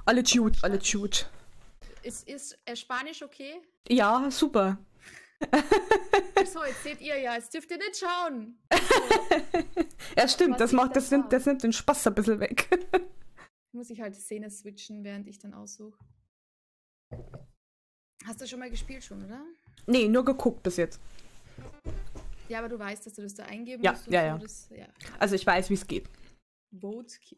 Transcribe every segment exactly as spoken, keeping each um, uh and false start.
Alles gut, alles gut. Ist, ist äh, Spanisch okay? Ja, super. So, jetzt seht ihr ja, jetzt dürft ihr nicht schauen. Ja, stimmt, Was das ich macht, da das nimmt, hab. das nimmt den Spaß ein bisschen weg. Muss ich halt die Szene switchen, während ich dann aussuche. Hast du schon mal gespielt schon, oder? Nee, nur geguckt bis jetzt. Ja, aber du weißt, dass du das da eingeben Ja, musst. und ja, so, ja. Das, ja. Also ich weiß, wie es geht. Vote Kick.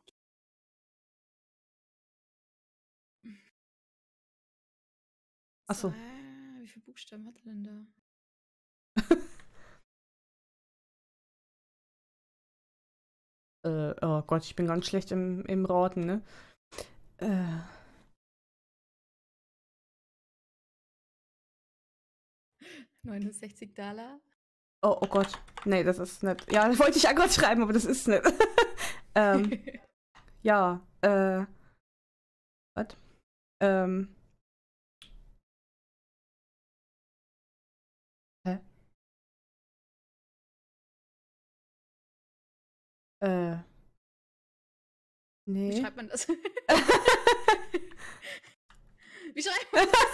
Ach so. Zwei, wie viele Buchstaben hat er denn da? Äh, oh Gott, ich bin ganz schlecht im, im Raten, ne? Äh, neunundsechzig Dollar. oh, oh Gott. Nee, das ist nicht. Ja, das wollte ich ja gerade schreiben, aber das ist nicht. ähm, ja, äh. Was? Ähm. Hä? Äh. Wie Nee. schreibt man das? Wie schreibt man das?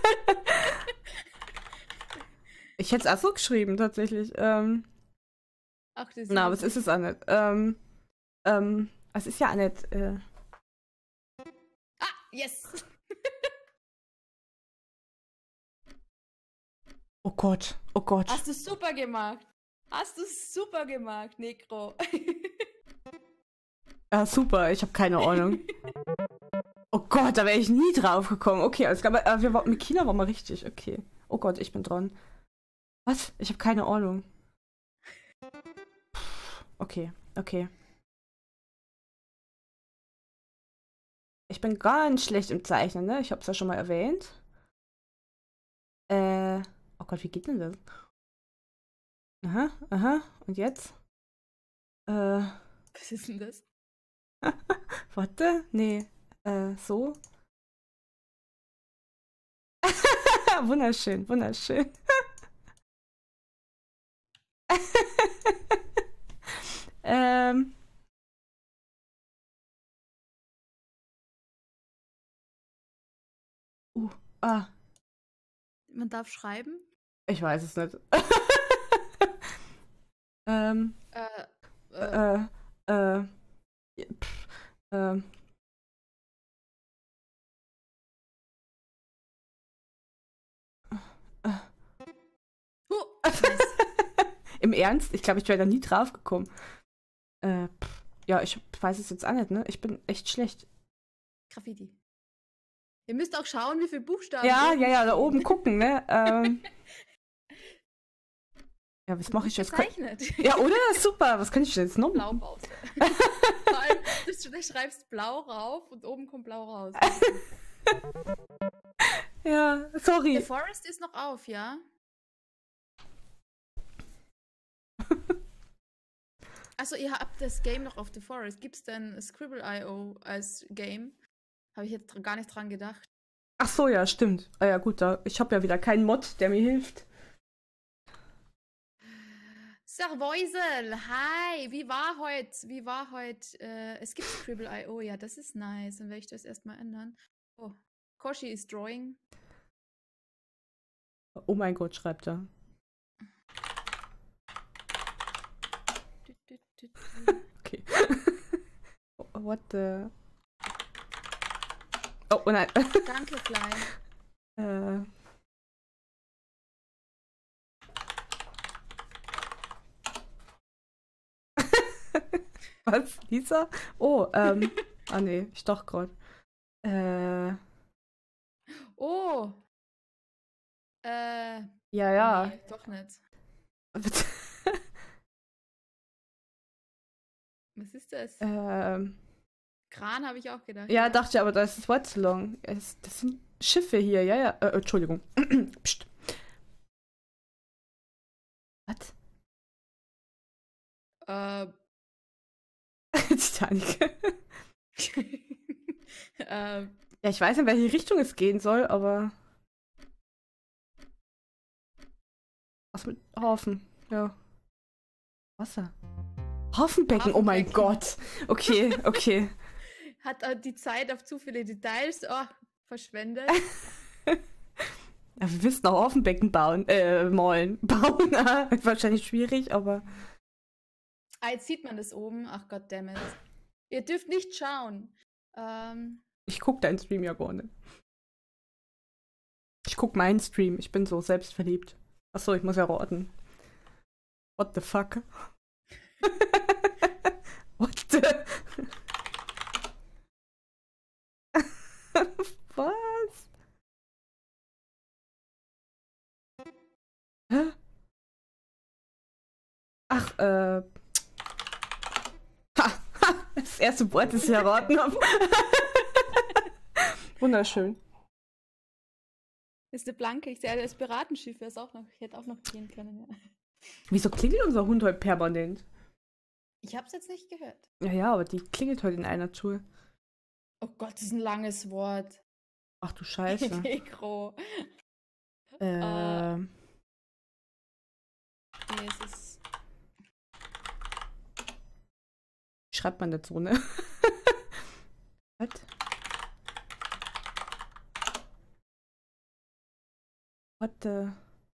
Ich hätte es auch so geschrieben, tatsächlich. Ähm. Ach, das ist Na, aber es ist es auch nicht. Ähm. Ähm. Es ist ja auch nicht. Äh. Ah, yes! Oh Gott, oh Gott. Hast du super gemacht. Hast du super gemacht, Necro. Ja, super, ich habe keine Ahnung. Oh Gott, da wäre ich nie drauf gekommen. Okay, alles klar, aber äh, wir waren mit China waren wir richtig. Okay. Oh Gott, ich bin dran. Was? Ich habe keine Ahnung. Okay, okay. Ich bin ganz schlecht im Zeichnen, ne? Ich habe es ja schon mal erwähnt. Äh. Oh Gott, wie geht denn das? Aha, aha. Und jetzt? Äh. Was ist denn das? Warte. Nee. Äh, so. Wunderschön, wunderschön. ähm. Uh, ah. Man darf schreiben? Ich weiß es nicht. ähm. Äh, äh. Äh. Äh. Pff, ähm. Huh, nice. Im Ernst? Ich glaube, ich wäre da nie drauf gekommen. Äh, pff, ja, ich weiß es jetzt auch nicht, ne? Ich bin echt schlecht. Graffiti. Ihr müsst auch schauen, wie viele Buchstaben. Ja, oben ja, ja, da stehen. oben gucken, ne? ähm. Ja, was mache ich jetzt? Gezeichnet. Ja, oder? Super. Was kann ich denn jetzt noch Blau machen? raus. Vor allem, du, du schreibst blau rauf und oben kommt blau raus. Ja, sorry. The Forest ist noch auf, ja? Achso, ihr habt das Game noch auf The Forest. Gibt's denn Scribble Punkt i o als Game? Habe ich jetzt dr- gar nicht dran gedacht. Ach so, ja, stimmt. Ah ja, gut, da, ich habe ja wieder keinen Mod, der mir hilft. Servoisel, hi, wie war heute? Wie war heute? Äh, es gibt Scribble Punkt i o, ja, das ist nice. Dann werde ich das erstmal ändern. Oh, Koshi ist Drawing. Oh mein Gott, schreibt er. Tü, tü, tü, tü. Okay. What the... Oh, oh nein. Danke, Klein. äh... Was? Lisa? Oh, ähm... ah nee, ich doch grad. Äh... Oh. Äh. Ja, ja. Nee, doch nicht. Was ist das? ähm... Kran habe ich auch gedacht. Ja, dachte ich, aber da ist das Wort zu lang. Es, das sind Schiffe hier, ja, ja. Äh, Entschuldigung. Psst. Was? Äh. Titanic. äh. Ja, ich weiß in welche Richtung es gehen soll, aber... Was mit Hafen? Ja. Wasser. Hafenbecken, oh mein Hafenbecken. Gott. Okay, okay. hat er die Zeit auf zu viele Details oh, verschwendet. Ja, wir wissen auch Offenbecken bauen, äh, malen. Bauen, wahrscheinlich schwierig, aber... Ah, jetzt sieht man das oben. Ach Gott, dammit. Ihr dürft nicht schauen. Ähm... Ich guck deinen Stream ja gar nicht. Ich guck meinen Stream. Ich bin so selbstverliebt. Achso, ich muss ja raten. What the fuck? What the... Was? Hä? Ach, äh... Ha, ha, das erste Wort, das ich erraten habe. Wunderschön. Das ist eine Blanke. Ich sehe, das Piratenschiff wäre es auch noch. Ich hätte auch noch gehen können, ja. Wieso klingelt unser Hund heute permanent? Ich hab's jetzt nicht gehört. Ja, ja, aber die klingelt heute in einer Tour. Oh Gott, das ist ein langes Wort. Ach du Scheiße. Dekro. äh... Uh, nee, es ist... Schreibt man nicht so, ne? Was? What the...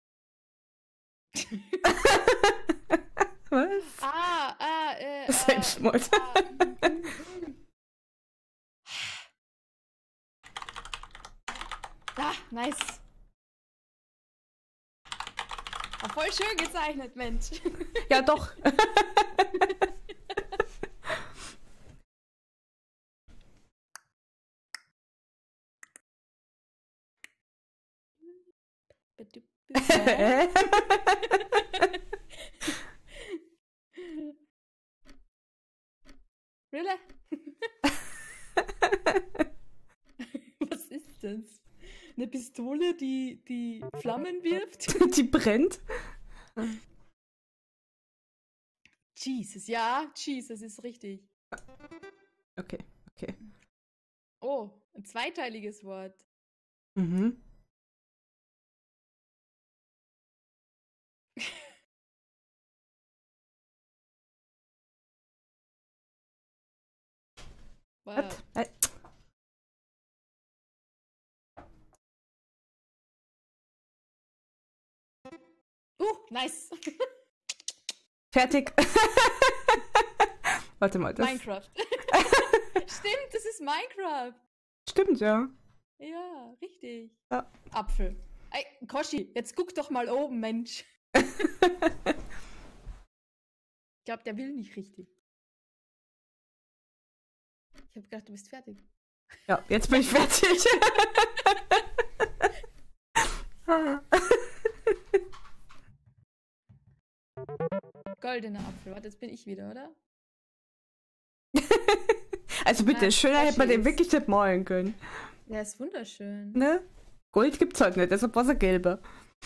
Was? Ah, ah, äh, Selbstmord. Ah, mm, mm. Ah, nice. Ah, voll schön gezeichnet, Mensch. Ja, doch. Really? Was ist das? Eine Pistole, die, die Flammen wirft? Die brennt. Jesus, ja, Jesus ist richtig. Okay, okay. Oh, ein zweiteiliges Wort. Mhm. Wow. Was? Uh, nice. Fertig. Warte mal, das... Minecraft. Stimmt, das ist Minecraft. Stimmt, ja. Ja, richtig. Ja. Apfel. Ey, Koshi, jetzt guck doch mal oben, Mensch. Ich glaube, der will nicht richtig. Ich habe gedacht, du bist fertig. Ja, jetzt bin ich fertig. Goldener Apfel. Warte, jetzt bin ich wieder, oder? Also bitte, Ah, schöner hätte man den Cashews. wirklich nicht malen können. Der ist wunderschön. Ne? Gold gibt's halt nicht, deshalb war er gelber.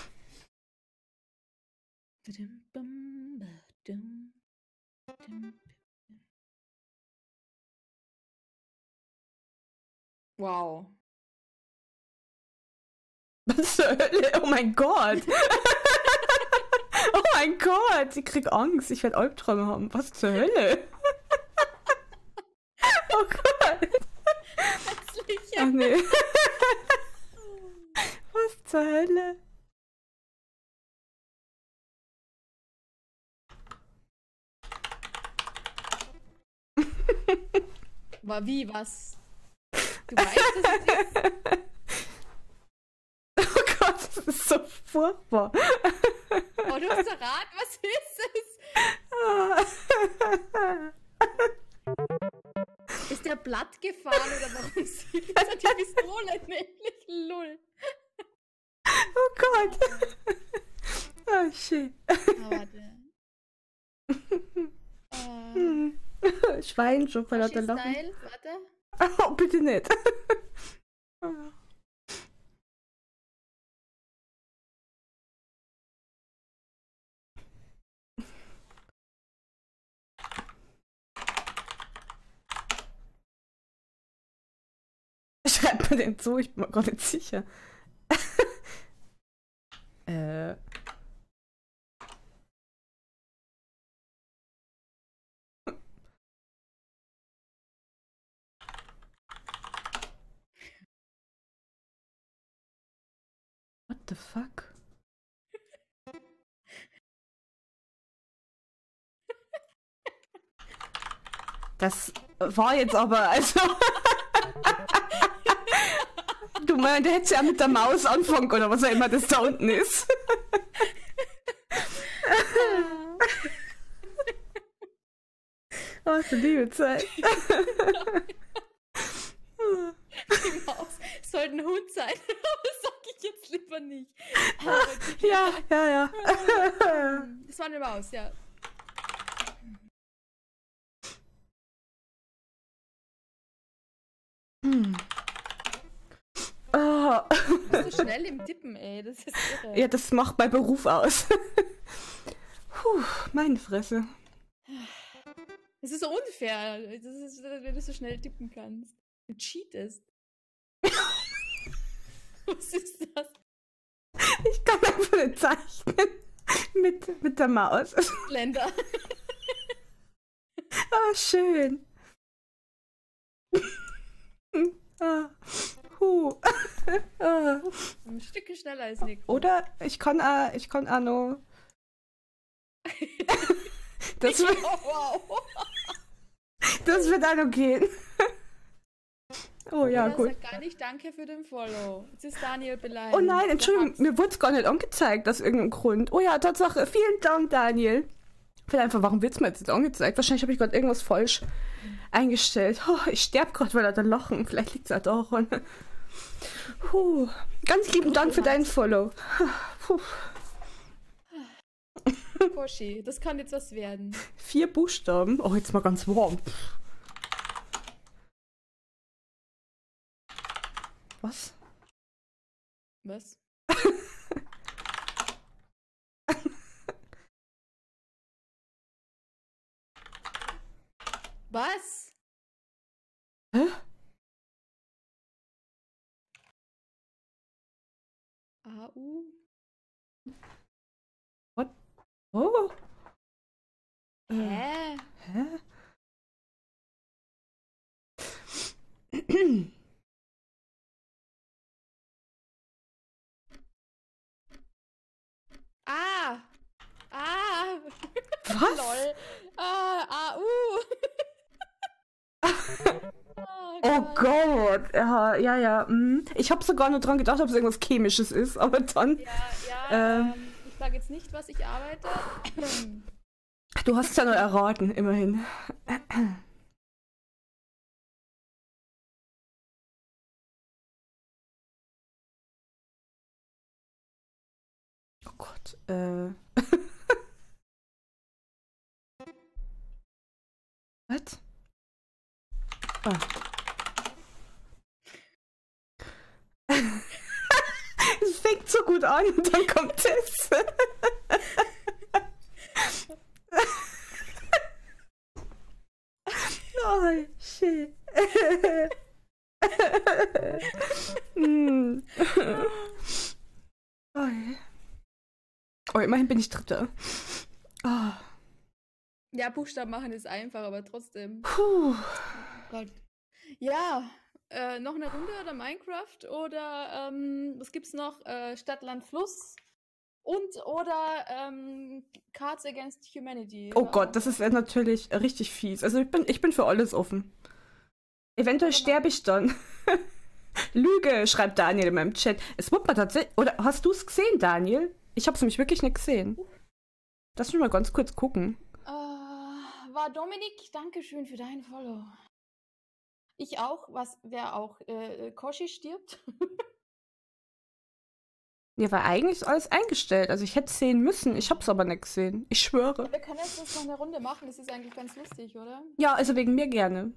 Wow. Was zur Hölle? Oh mein Gott! Oh mein Gott! Ich krieg Angst, ich werde Albträume haben. Was zur Hölle? Oh Gott! Herzlich. Ach nee. Was zur Hölle? War wie, was? Du weißt, dass es ist? Oh Gott, das ist so furchtbar. Oh, du hast erraten, was ist es? Ist der Blatt gefahren oder warum sieht er die Pistole nämlich? Lull. Oh Gott. Oh shit. Ah, warte. Äh, Schwein, schon vor lauter Lachen. Style, warte. Oh, bitte nicht. Schreibt man den so? Ich bin mir gar nicht sicher. äh. the fuck? Das war jetzt aber, also... Du meinst, der hätte ja mit der Maus anfangen oder was auch immer das da unten ist. Oh, so liebe Zeit. Die Maus sollte ein Hund sein, aber das sag ich jetzt lieber nicht. Ja, ja, ja. Das war eine Maus, ja. Hm. Oh. Du bist so schnell im Tippen, ey. Das ist irre. Ja, das macht mein Beruf aus. Puh, meine Fresse. Das ist so unfair, das ist, wenn du so schnell tippen kannst. Du cheatest. Was ist das? Ich kann einfach nicht zeichnen. Mit, mit der Maus. Länder. Oh, schön. Ah, huh. Ah. Ein Stückchen schneller als Nick. Oder ich kann auch, ich kann auch noch. Das wird, Oh, wow. das wird auch noch gehen. Oh ja, Oder gut. sag gar nicht danke für den Follow. Jetzt ist Daniel beleidigt. Oh nein, Der Entschuldigung, hat's. mir wurde es gar nicht angezeigt, aus irgendeinem Grund. Oh ja, Tatsache. Vielen Dank, Daniel. Vielleicht einfach, warum wird es mir jetzt nicht angezeigt? Wahrscheinlich habe ich gerade irgendwas falsch eingestellt. Oh, ich sterbe gerade, weil er da lachen. Vielleicht liegt es auch daran. Puh. Ganz lieben Dank für deinen Follow. Puh. Koshi, das kann jetzt was werden. Vier Buchstaben. Oh, jetzt mal ganz warm. Was? Was? Was? Hä? A U? Oh. Äh, Hä? hä? Ah! Ah! Was? Lol. Ah, A U! Oh Gott. Ja, ja, ja. mm. Ich habe sogar nur dran gedacht, ob es irgendwas Chemisches ist, aber dann. Ja, ja, Ähm. ähm, ich sage jetzt nicht, was ich arbeite. Du hast es ja nur erraten, immerhin. Oh Gott. Äh. Was? Ah. Es fängt so gut an und dann kommt das. Oh, shit. Hm. Oh, ja. Oh, immerhin bin ich Dritter. Oh. Ja, Buchstaben machen ist einfach, aber trotzdem. Puh. Oh Gott. Ja, äh, noch eine Runde oder Minecraft oder ähm, was gibt's noch? Äh, Stadt, Land, Fluss und oder ähm, Cards Against Humanity. Oh Gott, das ist ja natürlich richtig fies. Also ich bin, ich bin für alles offen. Eventuell sterbe ich dann. Lüge, schreibt Daniel in meinem Chat. Es wird mal tatsächlich. Oder hast du es gesehen, Daniel? Ich habe es nämlich wirklich nicht gesehen. Lass mich mal ganz kurz gucken. Äh, war Dominik, Dankeschön für deinen Follow. Ich auch, was, wer auch? Äh, Koshi stirbt? Ja, war eigentlich alles eingestellt. Also ich hätte es sehen müssen. Ich habe es aber nicht gesehen. Ich schwöre. Wir können jetzt uns noch eine Runde machen, das ist eigentlich ganz lustig, oder? Ja, also wegen mir gerne.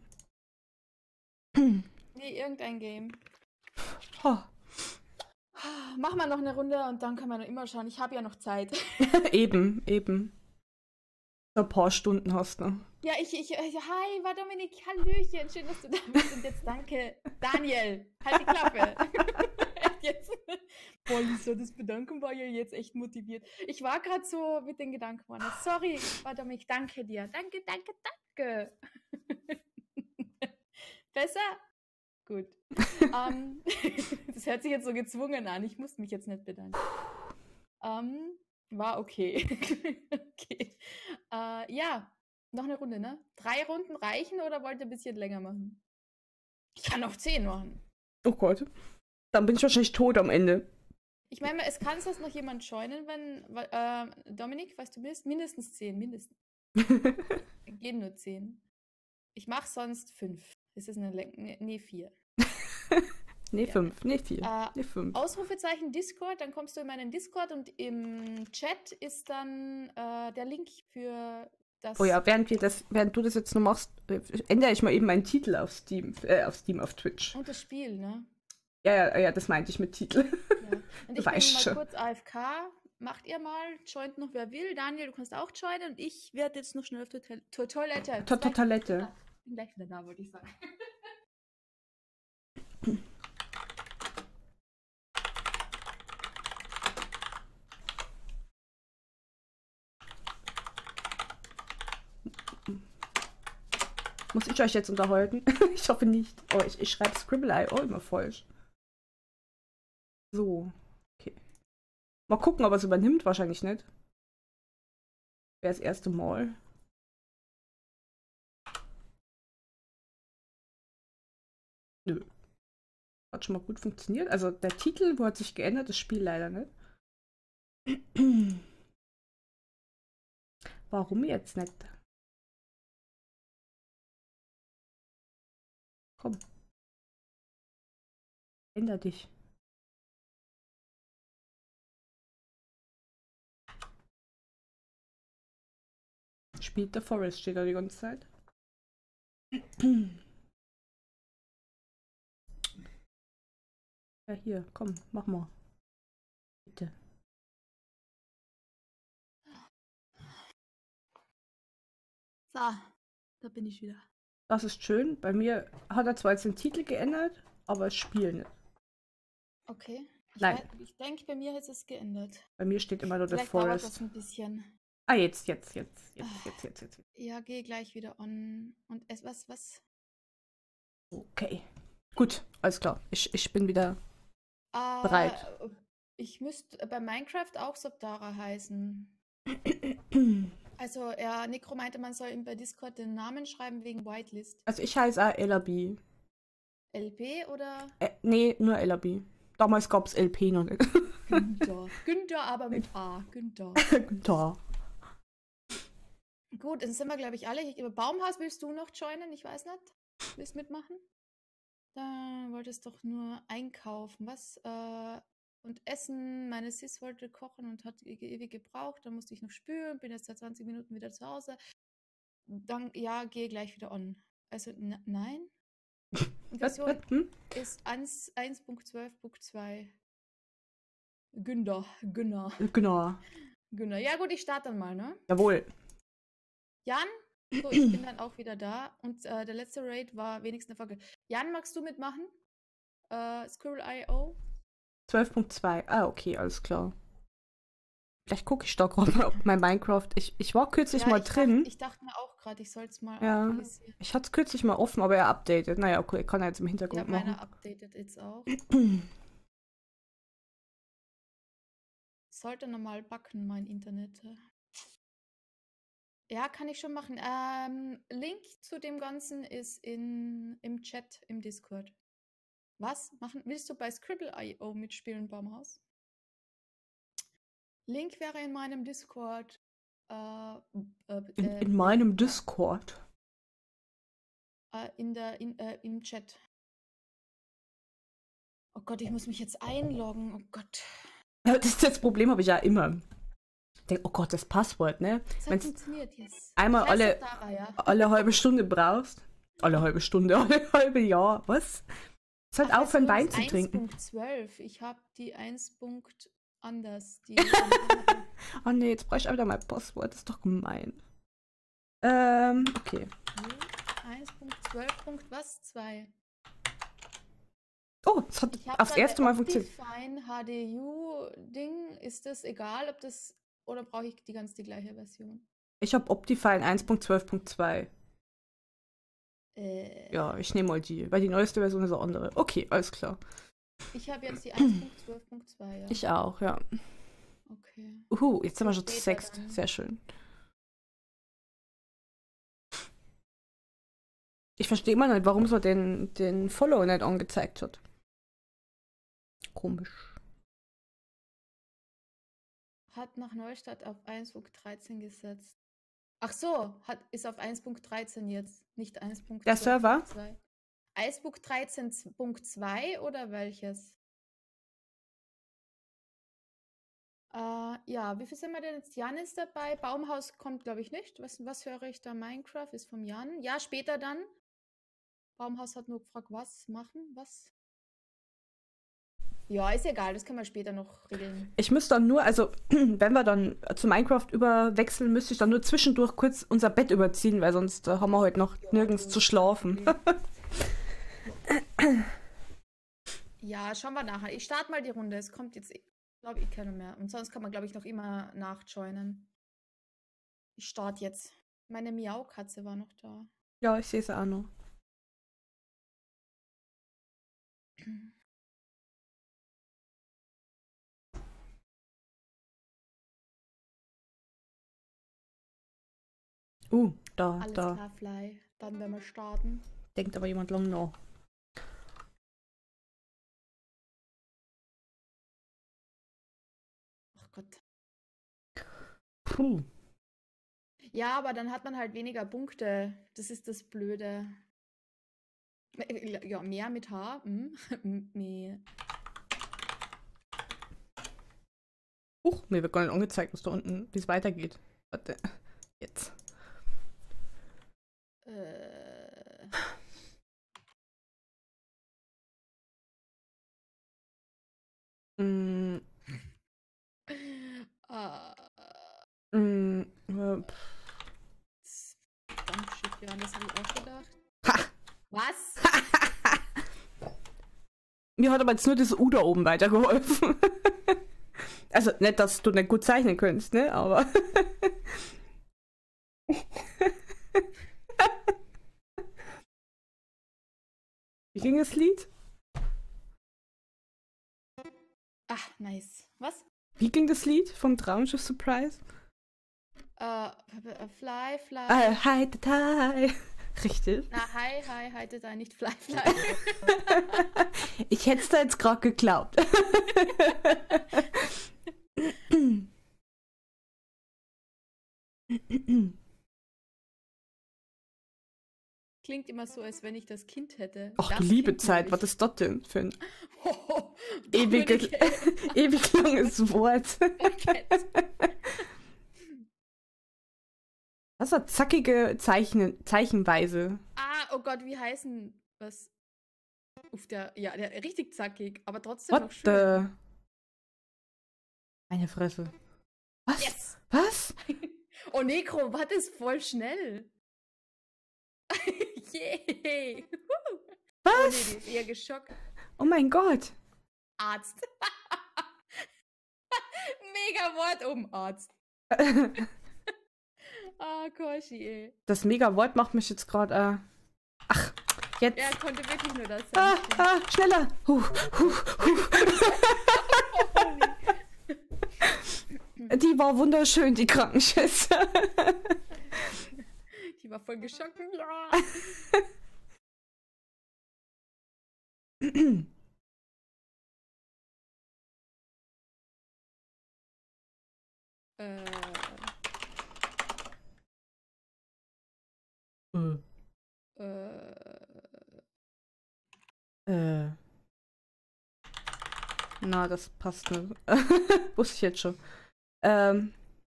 Nee, irgendein Game. Oh. Mach mal noch eine Runde und dann kann man noch immer schauen. Ich habe ja noch Zeit. Eben, eben. So ein paar Stunden hast du. Ja, ich, ich, äh, hi, war Dominik, hallöchen, schön, dass du da bist. Und jetzt danke, Daniel, halt die Klappe. Echt jetzt? Boah, Lisa, das Bedanken war ja jetzt echt motiviert. Ich war gerade so mit den Gedanken, Mann. Sorry, war Dominik, danke dir. Danke, danke, danke. Besser? Gut. ähm, das hört sich jetzt so gezwungen an. Ich muss mich jetzt nicht bedanken. Ähm, war okay. okay. Äh, ja, noch eine Runde, ne? Drei Runden reichen oder wollt ihr ein bisschen länger machen? Ich kann noch zehn machen. Oh Gott. Dann bin ich wahrscheinlich tot am Ende. Ich meine, es kann sonst noch jemand joinen, wenn. Äh, Dominik, weißt du bist? Mindestens zehn, mindestens. Gehen nur zehn. Ich mache sonst fünf. Ist das eine Länge? Nee, nee, vier. nee, Ja. fünf. Nee, vier. Äh, nee, fünf. Ausrufezeichen Discord, dann kommst du in meinen Discord und im Chat ist dann äh, der Link für das. Oh ja, während, wir das, während du das jetzt noch machst, äh, ändere ich mal eben meinen Titel auf Steam, äh, auf Steam, auf Twitch. Und das Spiel, ne? Ja, ja, ja, das meinte ich mit Titel. Ja. Und ich Weißt bin schon. mal kurz A F K. Macht ihr mal, joint noch wer will. Daniel, du kannst auch joinen und ich werde jetzt noch schnell auf die Toil- To- Toilette. To- to- Toilette. Ich bin gleich wieder da, wollte ich sagen. Muss ich euch jetzt unterhalten? Ich hoffe nicht. Oh, ich, ich schreibe Scribble.io immer falsch. So. Okay. Mal gucken, ob er es übernimmt. Wahrscheinlich nicht. Wäre das erste Mal. Nö. Hat schon mal gut funktioniert. Also der Titel, wo hat sich geändert, das Spiel leider nicht. Warum jetzt nicht? Komm. Änder dich. Spielt der Forest, steht da die ganze Zeit. Ja, hier, komm, mach mal. Bitte. So, da bin ich wieder. Das ist schön. Bei mir hat er zwar jetzt den Titel geändert, aber das Spiel nicht. Okay. Ich, Nein. weiß- ich denke, bei mir hat es geändert. Bei mir steht immer nur der Vielleicht dauert Forest. das ein bisschen. Ah, jetzt, jetzt, jetzt, jetzt, jetzt, jetzt, jetzt. Ja, geh gleich wieder on. Und es was, was? Okay. Gut, alles klar. Ich, ich bin wieder Äh, bereit. Ich müsste bei Minecraft auch Subdara heißen. Also, ja, Necro meinte, man soll ihm bei Discord den Namen schreiben wegen Whitelist. Also ich heiße auch L R B. L P oder Äh, nee, nur L R B. Damals gab es L P noch nicht. Günther? Günther, aber mit A. Günther. Da. Gut, dann sind wir, glaube ich, alle. Ich, Baumhaus willst du noch joinen? Ich weiß nicht. Willst mitmachen? Da wolltest doch nur einkaufen. Was? Äh, und essen. Meine Sis wollte kochen und hat e- ewig gebraucht. Dann musste ich noch spülen. Bin jetzt seit zwanzig Minuten wieder zu Hause. Dann, ja, gehe gleich wieder on. Also, n- nein. Und Was, Version was, hm? ist eins Punkt zwölf Punkt zwei. Günther. Günner. Genau. Günner. Ja, gut, ich starte dann mal, ne? Jawohl. Jan? So, ich bin dann auch wieder da. Und äh, der letzte Raid war wenigstens eine Folge. Jan, magst du mitmachen? Äh, Squirrel.io? zwölf Punkt zwei. Ah, okay, alles klar. Vielleicht gucke ich da gerade mal auf mein Minecraft. Ich, ich war kürzlich Ja, mal ich drin. Dachte, ich dachte mir auch gerade, ich soll es mal Ja. aktualisieren. Ich hatte es kürzlich mal offen, aber er updatet. Naja, okay, kann er jetzt im Ja, Hintergrund meiner machen. updatet jetzt auch. Sollte normal backen, mein Internet. Ja, kann ich schon machen. Ähm, Link zu dem Ganzen ist in, im Chat im Discord. Was machen? Willst du bei Scribble.io mitspielen, Baumhaus? Link wäre in meinem Discord. Äh, äh, In, äh, in meinem Discord. äh, in der, in, äh, im Chat. Oh Gott, ich muss mich jetzt einloggen. Oh Gott. Ja, das, das Problem habe ich ja immer. Ich denke, oh Gott, das Passwort, ne? Das hat Wenn's funktioniert jetzt. einmal Ich heiße alle, Dara, ja. alle halbe Stunde brauchst. Alle halbe Stunde, alle halbe Jahr. Was? Ist halt Ach, aufhören, Wein Version zu trinken. eins Punkt zwölf. Ich habe die eins. anders. Die Oh nee, jetzt brauche ich auch wieder mein Passwort. Das ist doch gemein. Ähm, okay. eins Punkt zwölf. Was? zwei. Oh, es hat Ich habe aufs dann erste eine Mal funktioniert. Optifine H D U-Ding. Ist das egal, ob das. Oder brauche ich die ganz die gleiche Version? Ich habe Optifine eins Punkt zwölf Punkt zwei. Äh, Ja, ich nehme mal die, weil die neueste Version ist eine andere. Okay, alles klar. ich habe jetzt die eins Punkt zwölf Punkt zwei, ja. Ich auch, ja. Okay. Uhu, jetzt sind wir Für schon zu später sechst. dann. Sehr schön. Ich verstehe mal nicht, warum es mir den, den Follow nicht angezeigt hat. Komisch. Hat nach Neustadt auf eins Punkt dreizehn gesetzt. Ach so, hat, ist auf eins Punkt dreizehn jetzt, nicht eins Punkt Der zwölf Server? Punkt zwei. eins Punkt dreizehn Punkt zwei oder welches? Äh, ja, wie viel sind wir denn jetzt? Jan ist dabei. Baumhaus kommt, glaube ich, nicht. Was, was höre ich da? Minecraft ist vom Jan. Ja, später dann. Baumhaus hat nur gefragt, was machen? Was? Ja, ist egal, das können wir später noch regeln. Ich müsste dann nur, also wenn wir dann zu Minecraft überwechseln, müsste ich dann nur zwischendurch kurz unser Bett überziehen, weil sonst äh, haben wir heute noch nirgends zu schlafen. Ja, schauen wir nachher. Ich starte mal die Runde. Es kommt jetzt, glaube ich, keiner mehr. Und sonst kann man, glaube ich, noch immer nachjoinen. Ich starte jetzt. Meine Miau-Katze war noch da. Ja, ich sehe es auch noch. Uh, da, Alles da. klar, Fly. Dann werden wir starten. Denkt aber jemand lang nach. Ach Gott. Puh. Ja, aber dann hat man halt weniger Punkte. Das ist das Blöde. Ja, mehr mit H. Hm? Nee. Huch, mir wird gar nicht angezeigt, was da unten, wie es weitergeht. Warte, jetzt. Äh. Mm, Ah. mm, äh, Dampfschiff, ja, das habe ich auch gedacht. ha, Was? mir hat aber jetzt nur das U da oben weitergeholfen. Also nicht, dass du nicht gut zeichnen könntest, ne? Aber. Wie ging das Lied? Ach, nice. Was? Wie ging das Lied vom Traumschiff Surprise? Äh, fly, fly. Äh, hi, hi. Richtig. Na, hi, hi, heute da nicht fly, fly. Ich hätte es da jetzt gerade geglaubt. Klingt immer so, als wenn ich das Kind hätte. Ach, Das du liebe Kind Zeit, nämlich. was ist das denn für ein Oh, ewig, Dominik, ewig langes Wort? Was war zackige Zeichen, Zeichenweise? Ah, oh Gott, wie heißen was? Uff, der, ja, der richtig zackig, aber trotzdem noch What schön. the? Meine Fresse. Was? Yes! Was? Oh, Necro, was ist voll schnell? Yay! Oh, nee, Was? die ist eher geschockt. Oh mein Gott. Arzt. Mega Wort um Arzt. Ah, Koshi, ey. Das Mega-Wort macht mich jetzt gerade. Äh... Ach, jetzt. Er konnte wirklich nur das Ah, sagen. ah, schneller. Huh, huh, huh. Die war wunderschön, die Krankenschwester. Die war voll geschockt. Ja. äh, äh, Äh. Na, das passt nicht. Wusste ich jetzt schon. Ähm.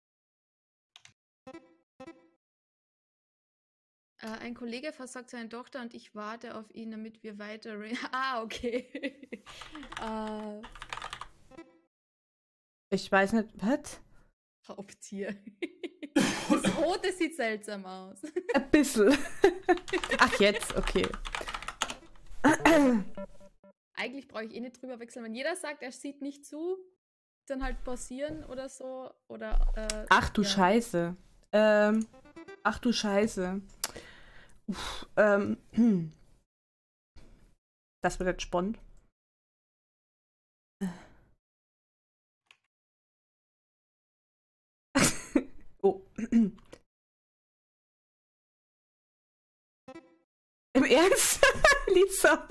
äh, ein Kollege versorgt seine Tochter und ich warte auf ihn, damit wir weiter reden. Ah, okay. äh, Ich weiß nicht. Was? Raubtier. Das Rote sieht seltsam aus. Ein bisschen. Ach, jetzt, okay. Eigentlich brauche ich eh nicht drüber wechseln. Wenn jeder sagt, er sieht nicht zu, dann halt pausieren oder so. Oder, äh, Ach du ja. Scheiße. Ähm. Ach du Scheiße. Uff, ähm, hm. Das wird jetzt spannend. Oh. Im Ernst? Lisa?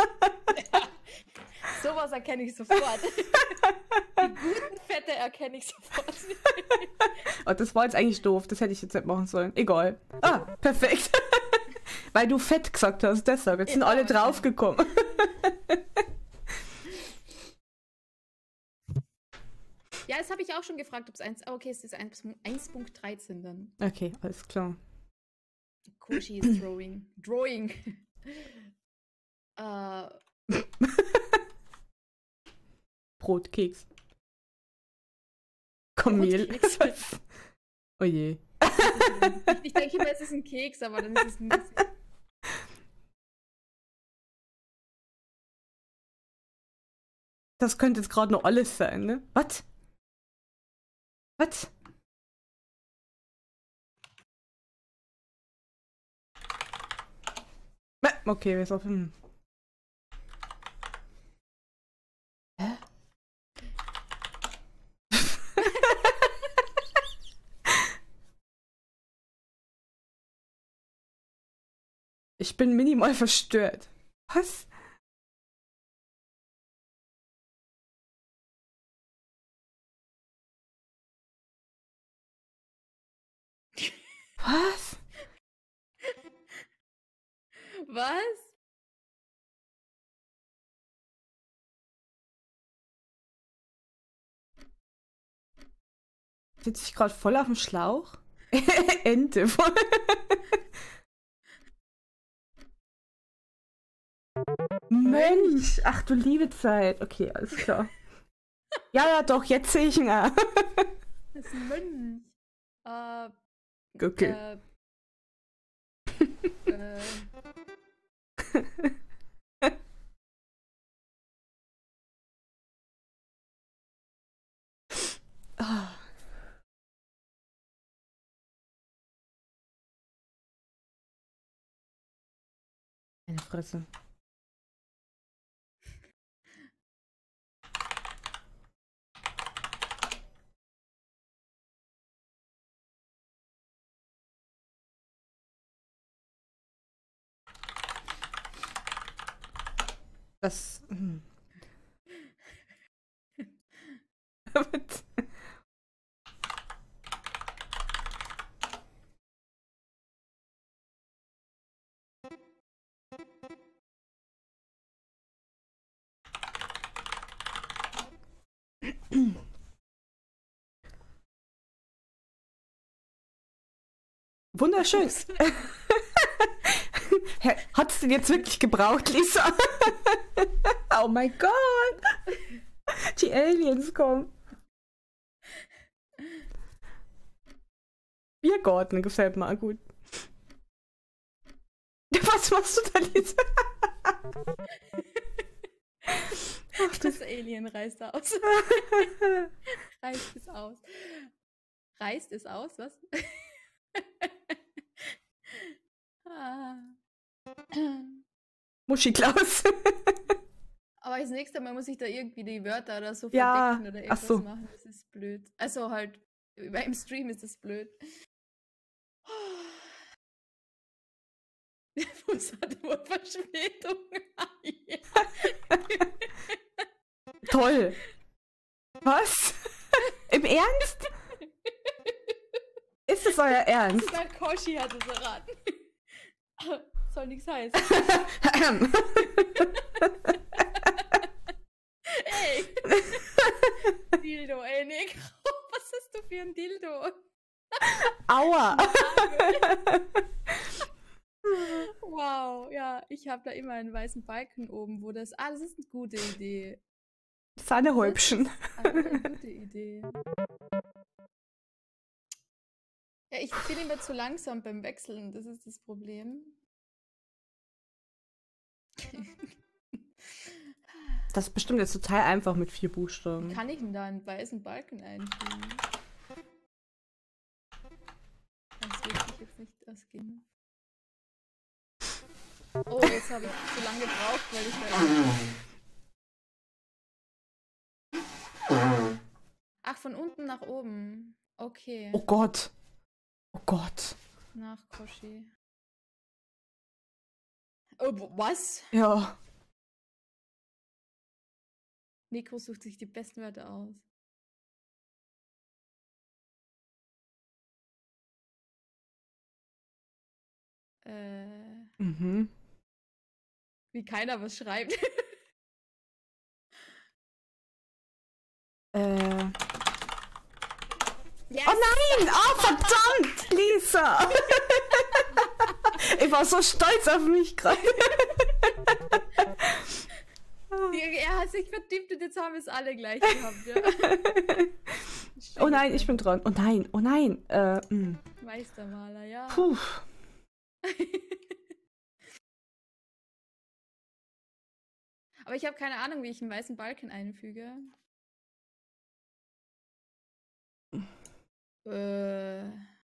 Sowas erkenne ich sofort. Die guten Fette erkenne ich sofort. Oh, das war jetzt eigentlich doof. Das hätte ich jetzt nicht machen sollen. Egal. Ah, perfekt. Weil du fett gesagt hast, deshalb. Jetzt sind Genau, alle ja. draufgekommen. Ja, das habe ich auch schon gefragt, ob es eins. Oh, okay, es ist eins Punkt dreizehn dann. Okay, alles klar. Koshi ist Drawing. Drawing. äh, Brotkeks. Kamel. Brotkeks. Oh je. Ich, ich denke immer, es ist ein Keks, aber dann ist es nicht. Das könnte jetzt gerade noch alles sein, ne? Was? Was? Okay, wir sind auf dem. Hä? Ich bin minimal verstört. Was? Was? Was? Sitze ich gerade voll auf dem Schlauch? Ente. Mensch! Ach du liebe Zeit. Okay, alles klar. Ja, ja, doch, jetzt sehe ich ihn. Ah. Das ist ein Mönch. Äh. Okay. Äh. äh. Ah. Meine Fresse. Das. Hm. Wunderschön. Hat's den jetzt wirklich gebraucht, Lisa? Oh mein Gott. Die Aliens kommen. Biergarten gefällt mir auch gut. Was machst du da, Lisa? Ach, das Alien reißt aus. Reißt es aus. Reißt es aus, was? ah. Muschi Klaus. Aber das nächste Mal muss ich da irgendwie die Wörter oder so Ja, verdecken oder irgendwas so. machen. Das ist blöd. Also halt, im Stream ist das blöd. Der Fuß hat wohl Verspätung. Ja. Toll. Was? Im Ernst? Ist es euer Ernst? Sogar Koshi hat es erraten. Soll nichts heißen. Ey! Dildo, ey, Nick. Was hast du für ein Dildo? Aua! Wow, ja, ich habe da immer einen weißen Balken oben, wo das... Ah, das ist eine gute Idee. Sahnehäubchen. Das ist eine gute Idee. Ja, ich bin immer zu langsam beim Wechseln, das ist das Problem. Das ist bestimmt jetzt total einfach mit vier Buchstaben. Wie kann ich denn da einen weißen Balken einfügen? Das will ich jetzt nicht ausgehen. Oh, jetzt habe ich zu lange gebraucht, weil ich da... Ach, von unten nach oben. Okay. Oh Gott. Oh Gott. Nach Koshi. Oh, was? Ja. Nico sucht sich die besten Wörter aus. Äh, Mhm. wie keiner was schreibt. Äh. Yes! Oh nein! Oh, verdammt! Lisa! Ich war so stolz auf mich gerade. Er hat sich vertippt und jetzt haben wir es alle gleich gehabt, ja. Oh nein, ich bin dran. Oh nein, oh nein. Äh, mh. Meistermaler, ja. Puh. Aber ich habe keine Ahnung, wie ich einen weißen Balken einfüge. Äh.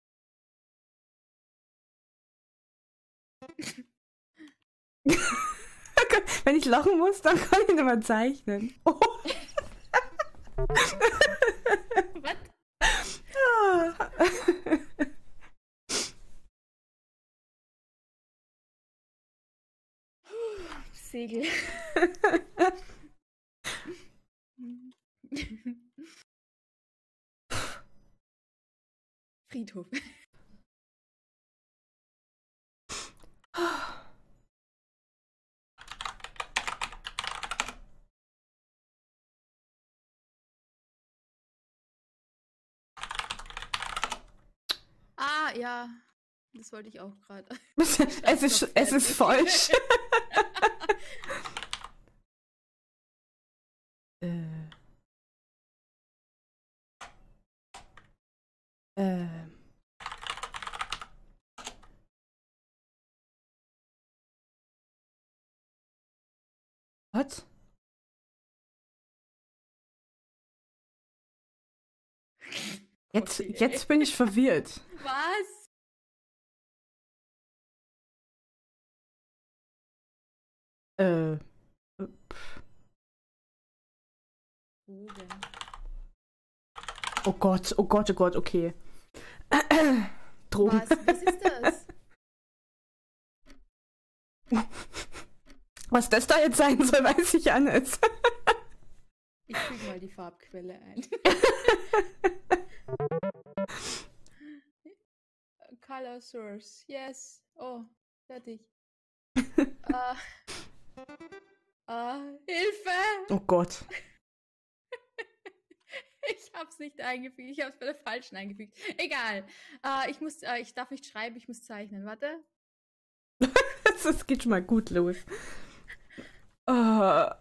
Wenn ich lachen muss, dann kann ich nicht mal zeichnen. Oh. Was? Ah. Segel. Friedhof. Ah, ja. Das wollte ich auch gerade. Es ist, es ist falsch. äh. Äh. Was? Jetzt, Okay. jetzt bin ich verwirrt. Was? Äh. Bogen. Oh Gott, oh Gott, oh Gott, okay. Drogen. Was? Was ist das? Was das da jetzt sein soll, weiß ich ja nicht. Ich füge mal die Farbquelle ein. Color Source. Yes. Oh, fertig. uh, uh, Hilfe! Oh Gott. Ich hab's nicht eingefügt. Ich hab's bei der falschen eingefügt. Egal. Uh, ich muss, uh, ich darf nicht schreiben, ich muss zeichnen. Warte. Das geht schon mal gut los. Uh.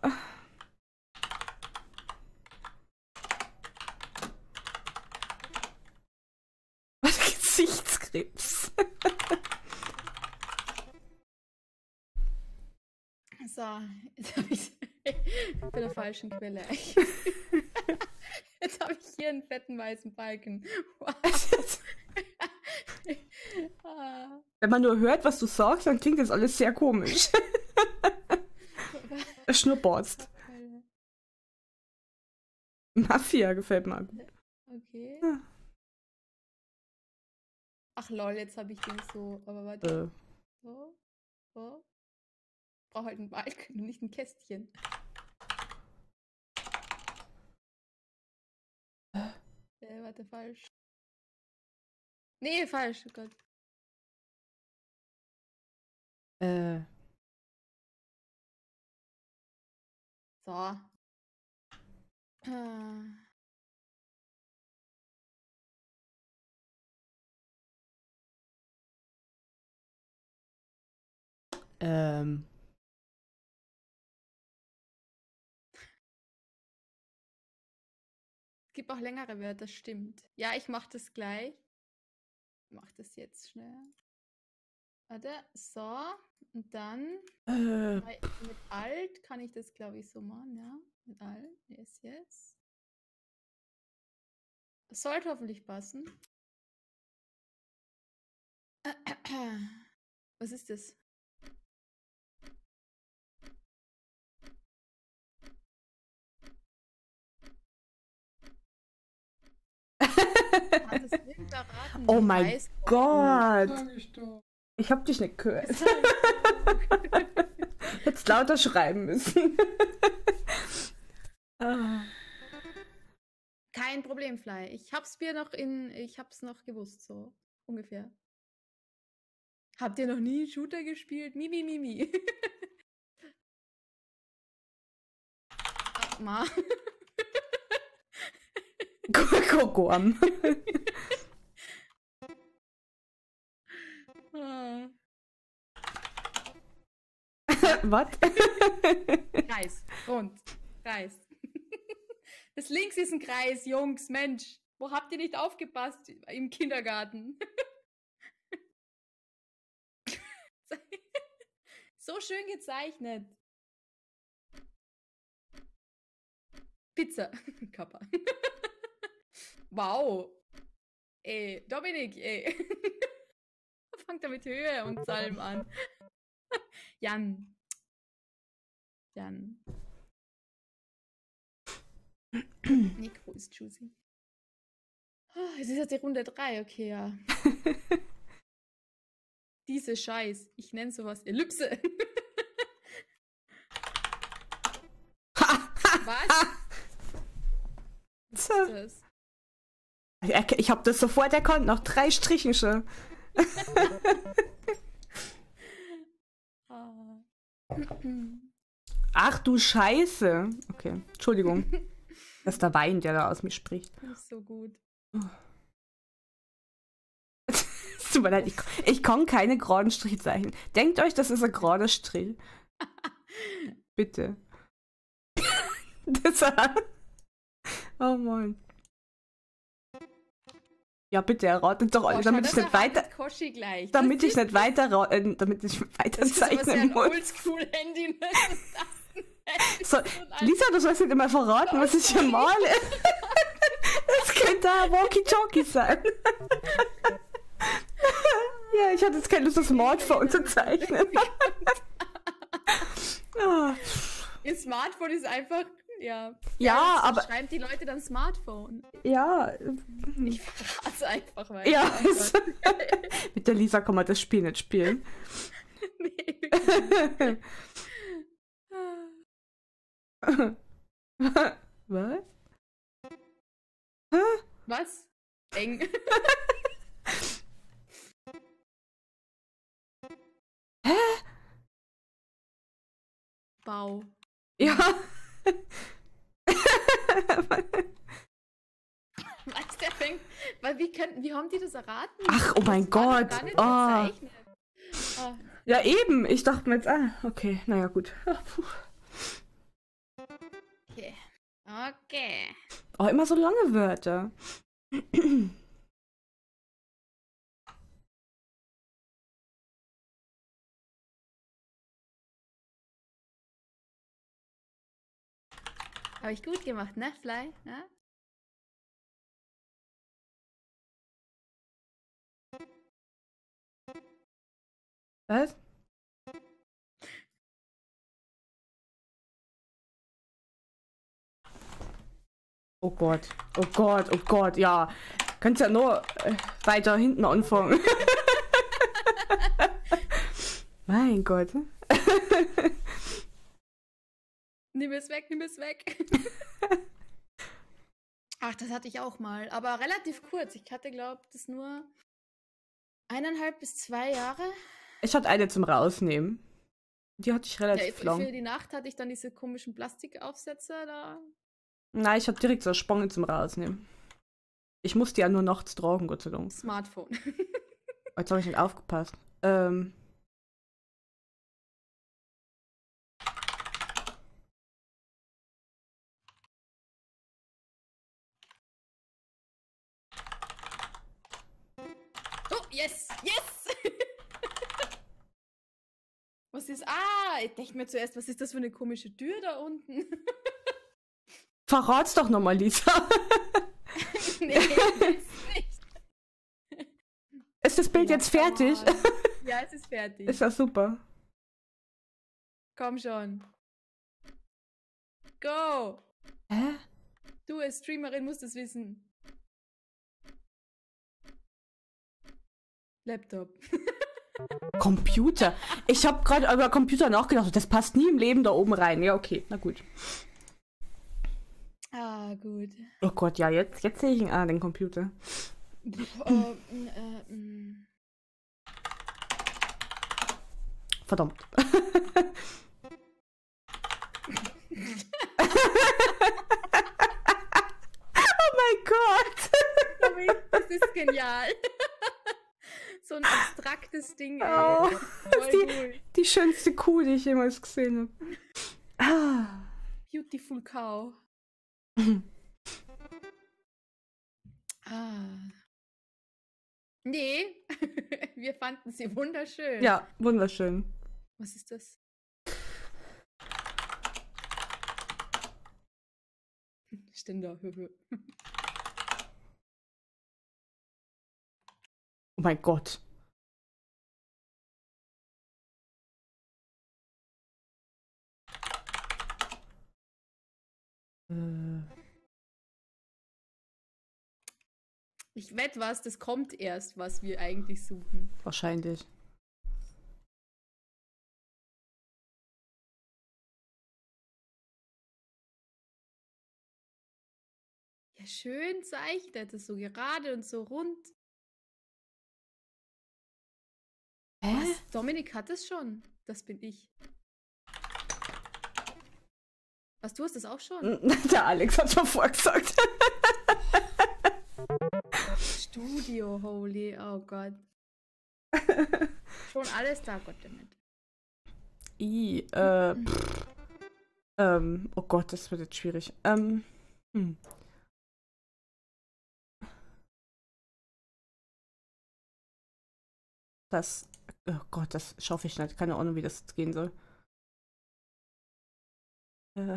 Was? Gesichtskrebs. So, jetzt habe ich bei der falschen Quelle. Jetzt habe ich hier einen fetten weißen Balken. Wow. Wenn man nur hört, was du sagst, dann klingt das alles sehr komisch. Schnurrborst. Mafia gefällt mir gut. Okay. Ja. Ach lol, jetzt habe ich den so, aber warte. Äh. So, so. Ich brauche halt einen Balken und nicht ein Kästchen. Äh, warte, falsch. Nee, falsch, oh Gott. Äh. So. Äh. Ähm. Es gibt auch längere Wörter, stimmt. Ja, ich mach das gleich. Ich mach das jetzt schnell. Warte, so. Und dann Äh. mit Alt kann ich das, glaube ich, so machen, ja. Mit Alt. Yes, yes. Das sollte hoffentlich passen. Was ist das? erraten. Oh Ich mein weiß. Gott. Sag ich doch. Ich hab dich nicht gehört. Jetzt lauter schreiben müssen. Ah. Kein Problem, Fly. Ich hab's mir noch in. Ich hab's noch gewusst, so ungefähr. Habt ihr noch nie einen Shooter gespielt? Mimi, Mimi. Ach, Ma. Gorm. Ah. Was? Kreis. Rund. Kreis. Das links ist ein Kreis, Jungs. Mensch. Wo habt ihr nicht aufgepasst im Kindergarten? So schön gezeichnet. Pizza. Kappa. Wow. Ey, Dominik, ey. Fangt er mit Höhe und Salm an. Jan. Jan. Nico ist juicy. Oh, es ist jetzt die Runde drei, okay, ja. Diese Scheiß. Ich nenne sowas Ellipse. Was? Was So. ist das? Ich, ich hab das sofort erkannt, nach drei Strichen schon. Ah. Ach du Scheiße. Okay, Entschuldigung. Das ist der Wein, der da aus mir spricht. Nicht so gut. Es tut mir leid, ich, ich kann keine geraden Striche zeichnen. Denkt euch, das ist ein gerader Strich. Bitte. Das oh Mann. Ja, bitte, erratet doch alle, Oh, damit schau, ich das nicht weiter, erratet Koshi gleich. damit Das ich nicht weiter, ra- äh, damit ich weiter Das ist aber sehr zeichnen ein muss. Oldschool-Handy. So, Lisa, du sollst nicht immer verraten, was ich hier male. Das könnte ein Walkie-Talkie sein. Ja, ich hatte jetzt keine Lust, das Smartphone zu zeichnen. Ah. Ihr Smartphone ist einfach, ja. Ja, jetzt aber- schreiben die Leute dann Smartphone. Ja, Ich verrate einfach weiter. ja. Oh Gott. Mit der Lisa kann man das Spiel nicht spielen. Nee, wirklich. Was? Was? Eng. Hä? Bau. Ja. Was, der fängt. Weil wie können, wie haben die das erraten? Ach, oh mein Das war doch Gott. gar nicht Oh. gezeichnet. Ah, Ja, eben. Ich dachte mir jetzt, ah, okay, naja, gut. Puh. okay. Okay. Oh, immer so lange Wörter. Habe ich gut gemacht, ne, Fly? Ja? Was? Oh Gott, oh Gott, oh Gott, ja. Könntest ja nur äh, weiter hinten anfangen. Mein Gott. Nimm es weg, nimm es weg. Ach, das hatte ich auch mal, aber relativ kurz. Ich hatte, glaube ich, das nur eineinhalb bis zwei Jahre. Ich hatte eine zum Rausnehmen. Die hatte ich Ja, relativ für lang. die Nacht hatte ich dann diese komischen Plastikaufsätze da. Nein, ich hatte direkt so Sponge zum Rausnehmen. Ich musste ja nur nachts tragen, Gott sei Dank. Smartphone. Jetzt habe ich nicht aufgepasst. Ähm. Oh, yes, yes! Was ist. Ah, ich dachte mir zuerst, was ist das für eine komische Tür da unten? Verrat's doch nochmal, Lisa. Nee, ist nicht. Ist das Bild Ja, jetzt fertig? come on. Ja, es ist fertig. Ist das super. Komm schon. Go! Hä? Du als Streamerin musst es wissen. Laptop. Computer. Ich habe gerade über Computer nachgedacht. Das passt nie im Leben da oben rein. Ja, okay. Na gut. Ah, gut. Oh Gott, ja, jetzt, jetzt sehe ich ihn. Ah, den Computer. Pff, äh, äh, mm. Verdammt. Oh mein Gott. Tommy, das ist genial. So ein abstraktes Ding, ey. Oh, das ist die, Voll die schönste Kuh, die ich jemals gesehen habe. Ah. Beautiful cow. Ah. Nee, wir fanden sie wunderschön. Ja, wunderschön. Was ist das? Ständer. Oh mein Gott. Äh. Ich wette was, das kommt erst, was wir eigentlich suchen. Wahrscheinlich. Ja, schön zeichnet es so gerade und so rund. Hä? Was? Dominik hat es schon. Das bin ich. Was, du hast das auch schon? Der Alex hat schon vorgesagt. Studio, holy, oh Gott. Schon alles da, Gott damit. I, äh, pff. ähm, oh Gott, das wird jetzt schwierig. Ähm, hm. Das, oh Gott, das schaffe ich nicht. Keine Ahnung, wie das jetzt gehen soll. Äh.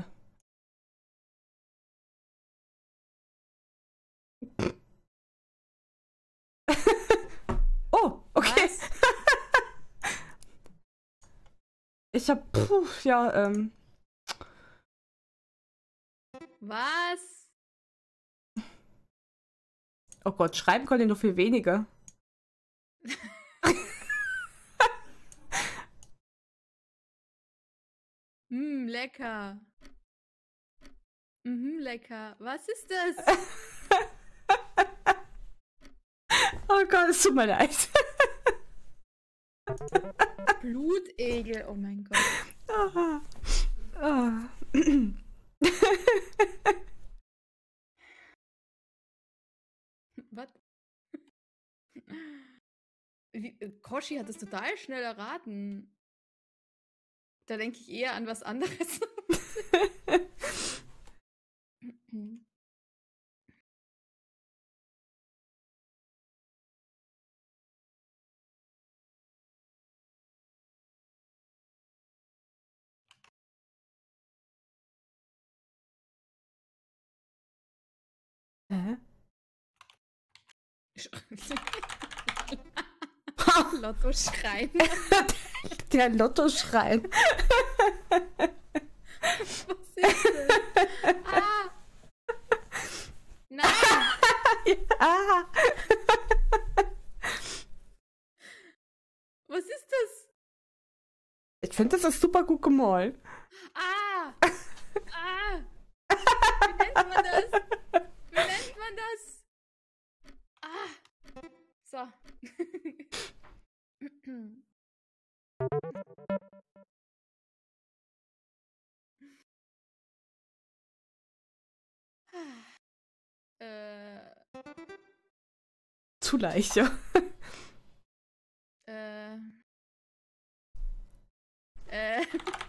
Oh, okay. Was? Ich hab, puh, ja, ähm. Was? Oh Gott, schreiben kann ich noch viel weniger. Hm, lecker. Mhm, lecker. Was ist das? Oh Gott, es tut mir leid. Blutegel, oh mein Gott. Ah. Ah. Was? Wie, äh, Koshi hat es total schnell erraten. Da denke ich eher an was anderes. Hä? Lotto schreien. Der Lottoschrein. Was ist das? Ah! Nein! Ah. Was ist das? Ich finde, das ist super gut gemalt. Ah! Ah! Wie nennt man das? Wie nennt man das? Ah! So. äh, Zu leicht, ja. äh, äh,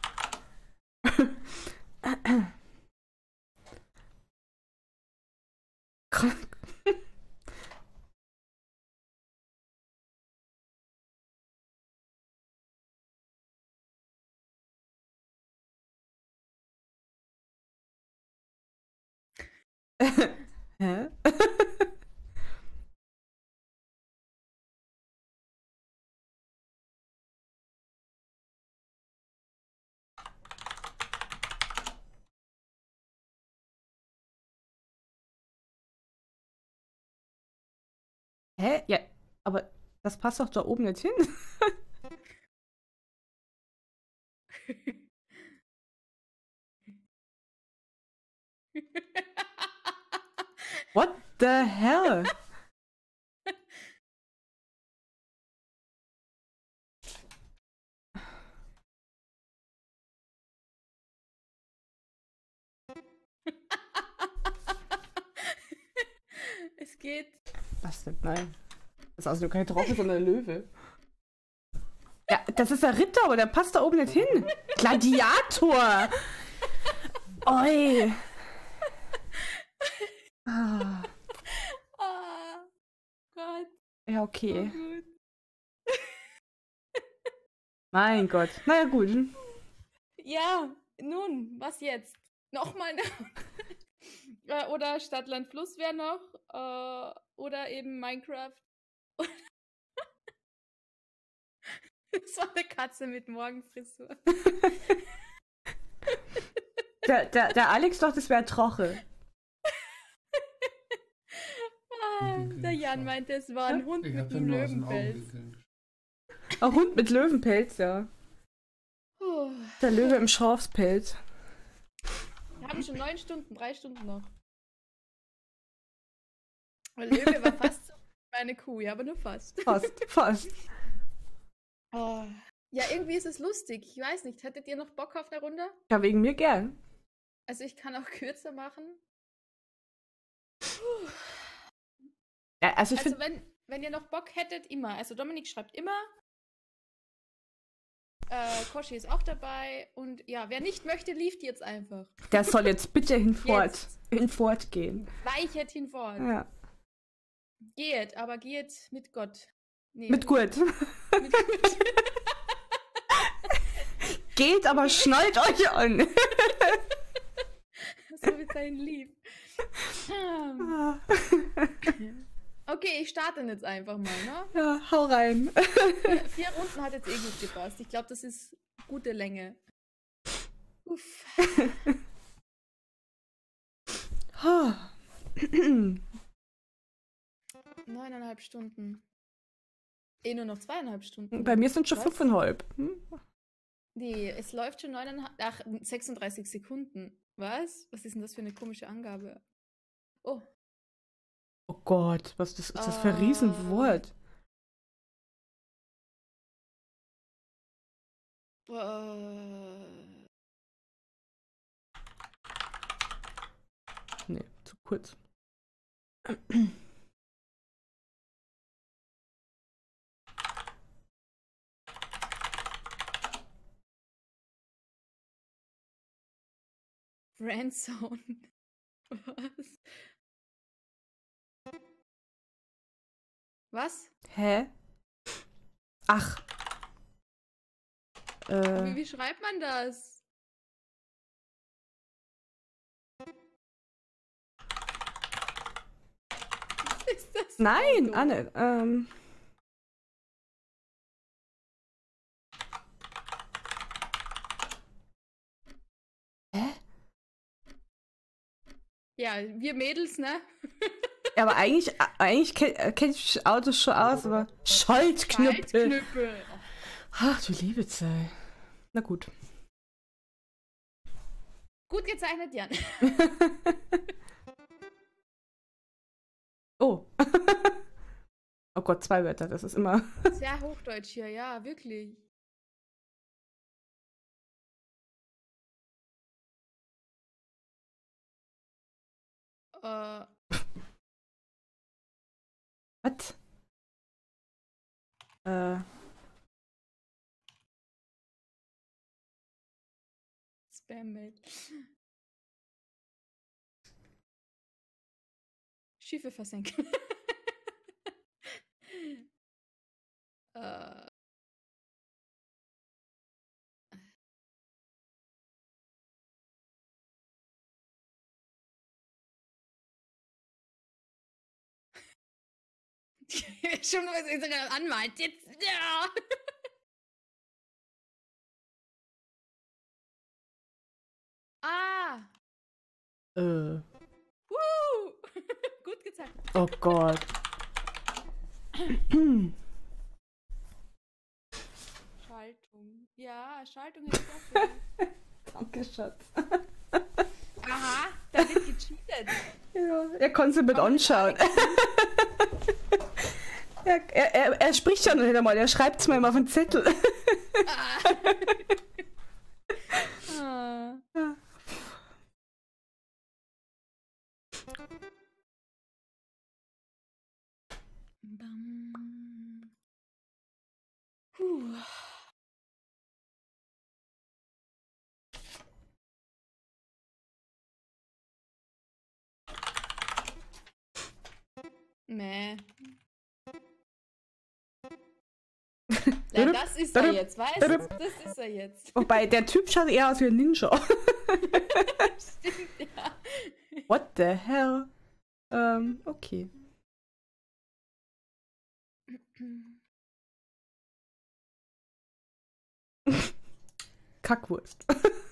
Hä? Hä? Ja, aber Das passt doch da oben nicht hin. What the hell? Es geht. Was denn? Nein. Das ist also kein Drache, sondern ein Löwe. Ja, das ist der Ritter, aber der passt da oben nicht hin. Gladiator! Oi! Ah. Oh Gott. Ja, Oh okay. gut. Mein Gott. Naja, gut. Ja, nun, was jetzt? Nochmal eine Äh, oder Stadt, Land, Fluss wäre noch. Äh, oder eben Minecraft. So eine Katze mit Morgenfrisur. Der, der, der Alex doch, das wäre Troche. Ah, der Jan meinte, es war ein Hund Ich mit hab ja einem nur aus den Augen Löwenpelz. geguckt. Ein Hund mit Löwenpelz, ja. Puh. Der Löwe im Schafspelz. Wir haben schon neun Stunden, drei Stunden noch. Der Löwe war fast so wie meine Kuh, ja, aber nur fast. Fast, fast. Oh. Ja, irgendwie ist es lustig. Ich weiß nicht, hättet ihr noch Bock auf eine Runde? Ja, wegen mir gern. Also ich kann auch kürzer machen. Ja, also ich Also finde, wenn, wenn ihr noch Bock hättet, immer. Also Dominik schreibt immer. Äh, Koshi ist auch dabei. Und ja, wer nicht möchte, lieft jetzt einfach. der soll jetzt bitte hinfort, Jetzt. hinfort gehen. Weichet hinfort. Ja. Geht, aber geht mit Gott. Nee, Mit gut. Mit Gott. Geht, aber schnallt euch an. So mit seinem Lieb. Ah. Okay, ich starte jetzt einfach mal, ne? Ja, hau rein. Vier, vier Runden hat jetzt eh gut gepasst. Ich glaube, das ist gute Länge. Uff. Ah. Neuneinhalb Stunden. Eh nur noch zweieinhalb Stunden. Bei mir sind schon Was? fünfeinhalb. Hm? Nee, es läuft schon neuneinhalb, ach, sechsunddreißig Sekunden. Was? Was ist denn das für eine komische Angabe? Oh. Oh Gott, was ist das, ist das für ein Ah. Riesenwort? Äh, Nee, zu kurz. Friendzone. Was? Was? Hä? Ach. Wie, Äh, wie schreibt man das? Was ist das? für nein, Auto? Anne. Ähm, hä? Ja, wir Mädels, ne? Ja, aber eigentlich, eigentlich kenne kenn ich Autos schon aus, aber Schaltknüppel. Schaltknüppel. Ach du liebe Zeit. Na gut. Gut gezeichnet, Jan. Oh. Oh Gott, zwei Wörter, das ist immer. Sehr hochdeutsch hier, ja, wirklich. Äh, Was? Äh, Spam-Mail. Schiffe versenken. äh. Schon was ich sogar anmalt. Jetzt. Ja. Ah. äh. Woo. Gut gezeichnet. Oh Gott. Ja, Schaltung hätte ich dafür. Danke, Schatz. Aha, da wird gecheatet. Ja, er kann sie mit Komm, anschauen. er, er, er, er spricht ja noch nicht einmal, er schreibt es mir immer auf den Zettel. Ah. Ja. Bam. Puh. Nee. Ja, das ist er jetzt, weißt du? Das ist er jetzt. Wobei, der Typ schaut eher aus wie ein Ninja. Stimmt, ja. What the hell? Ähm, okay. Kackwurst.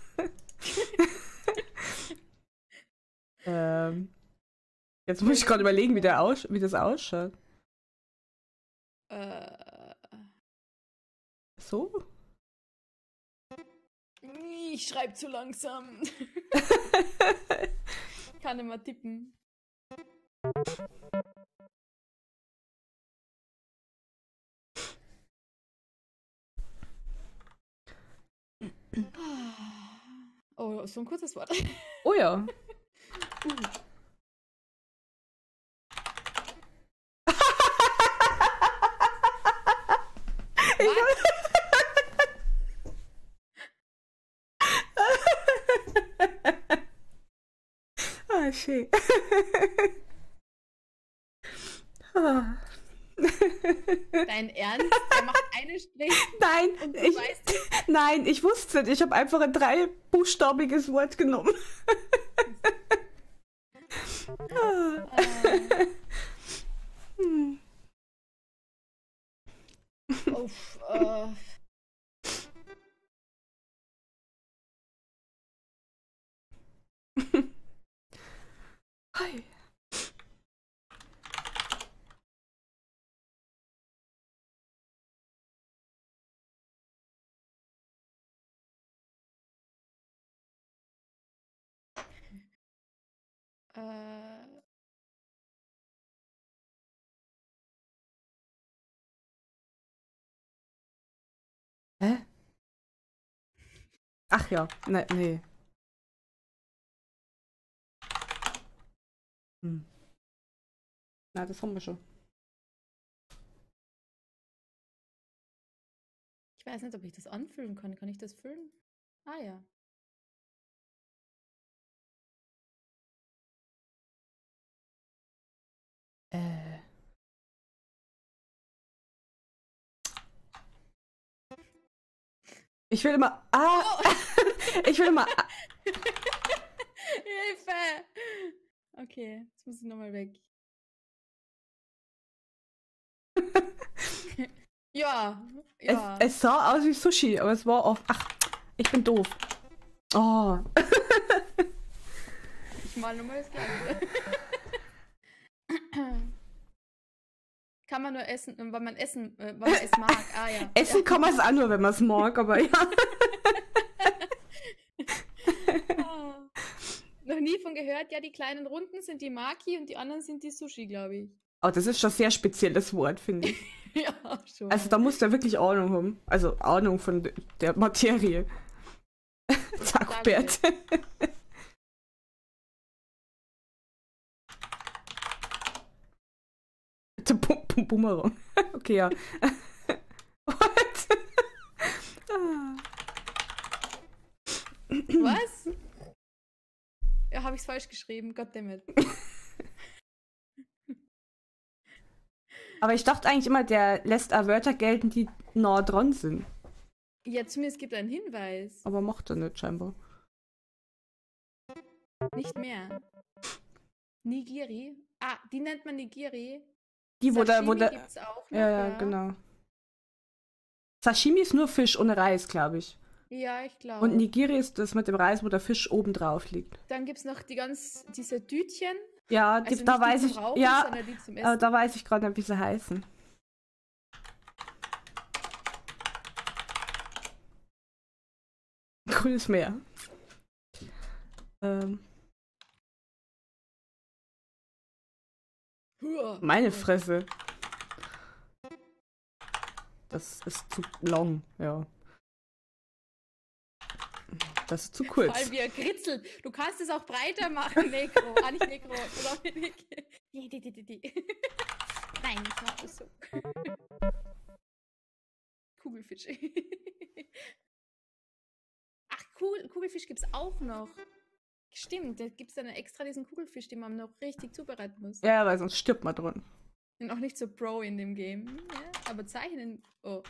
ähm, jetzt muss ich gerade überlegen, wie, der aus wie das ausschaut. Äh, So? ich schreibe zu langsam. Kann immer tippen. Oh, so ein kurzes Wort. Oh ja. Uh. Ah, schön. Ah. Dein Ernst? Er macht eine Strich Nein, und du ich, weißt nicht. nein, ich wusste es. Ich habe einfach ein dreibuchstabiges Wort genommen. Ah. Äh, Hm. uff, äh. Hi. Äh. Hä? Ach ja, ne, nee. Hm. Na, das haben wir schon. Ich weiß nicht, ob ich das anfüllen kann. Kann ich das füllen? Ah ja. Äh. Ich will immer. Ah! Oh. Ich will immer. Ah. Hilfe! Okay, jetzt muss ich nochmal weg. Ja, Es, ja. es sah aus wie Sushi, aber es war auf. Ach, ich bin doof. Oh. Ich mal nochmal das Gleiche. Kann man nur essen, äh, weil man essen, äh, weil man es mag. Ah ja. Essen ja. kann man es auch nur, wenn man es mag, aber ja. Ah. Noch nie von gehört, ja, die kleinen Runden sind die Maki und die anderen sind die Sushi, glaube ich. Oh, das ist schon ein sehr spezielles Wort, finde ich. Ja, schon. Also da muss der wirklich Ahnung haben. Also Ahnung von de- der Materie. Zagbert. Der Bum Bum Bumerang. Okay, ja. What? Ah. Was? Ja, habe ich es falsch geschrieben, goddammit. Aber ich dachte eigentlich immer, der lässt auch Wörter gelten, die nah dran sind. Ja, zumindest gibt er einen Hinweis. Aber macht er nicht, scheinbar. Nicht mehr. Nigiri? Ah, die nennt man Nigiri. Die, wo der, wo Sashimi der. gibt's auch noch, Ja, ja, genau. Sashimi ist nur Fisch ohne Reis, glaube ich. Ja, ich glaube. Und Nigiri ist das mit dem Reis, wo der Fisch oben drauf liegt. Dann gibt es noch die ganz, diese Tütchen. Ja, die, Also da nicht die weiß zum ich. Rauchen, Ja, sondern die zum aber Essen. da weiß ich gerade nicht, wie sie heißen. grünes Meer. Ähm, Huah. meine Fresse. Das ist zu lang, ja. Das ist zu Vor allem kurz. wie er kritzelt. Du kannst es auch breiter machen, Necro. Ah, nicht Necro. Dominik. Die, die, die, die, die. Nein, ich mach das so. Kugelfisch. Ach, cool. Kugelfisch gibt's auch noch. Stimmt, da gibt's dann extra diesen Kugelfisch, den man noch richtig zubereiten muss. Ja, weil sonst stirbt man drin. Und auch nicht so Pro in dem Game. Ja, aber zeichnen. Oh.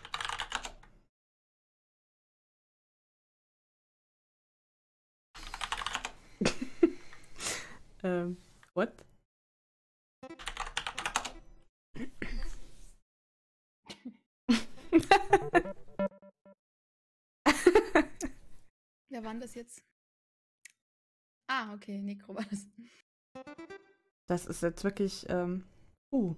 ähm, what? Wer war denn das jetzt? Ah, okay, Necro war das. Das ist jetzt wirklich, ähm, uh.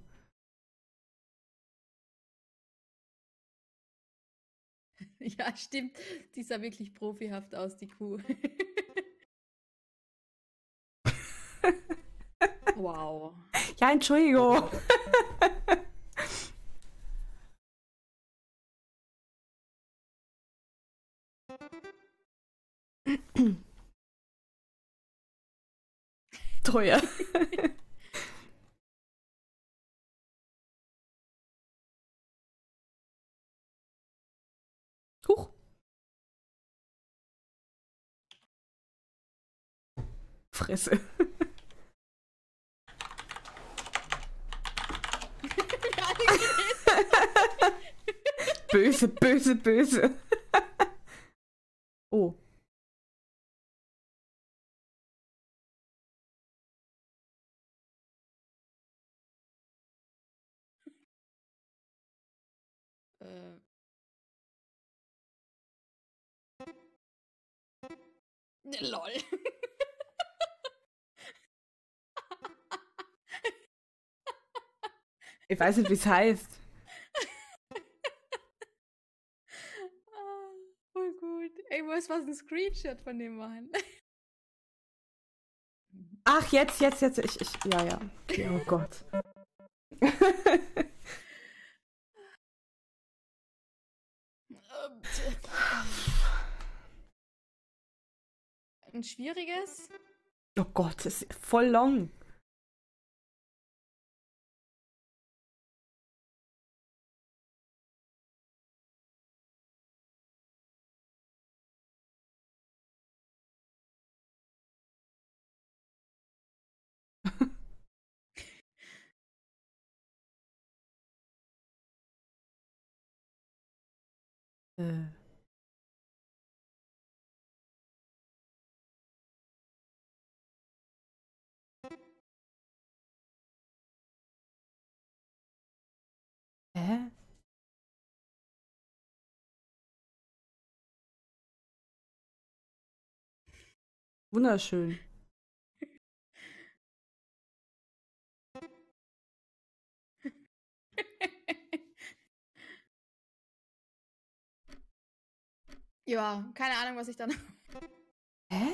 Ja, stimmt. Die sah wirklich profihaft aus, die Kuh. Wow. Ja, Entschuldigung. Teuer. Huch. Fresse. Böse, böse, böse. Oh. Äh. Lol. Ich weiß nicht, wie es heißt. Ah, voll gut. Ey, muss was ein Screenshot von dem machen. Ach, jetzt, jetzt, jetzt. Ich, ich, ja, ja. Oh Gott. Ein schwieriges? Oh Gott, das ist voll lang. äh. Hä? Wunderschön. Ja, keine Ahnung, was ich dann. Hä?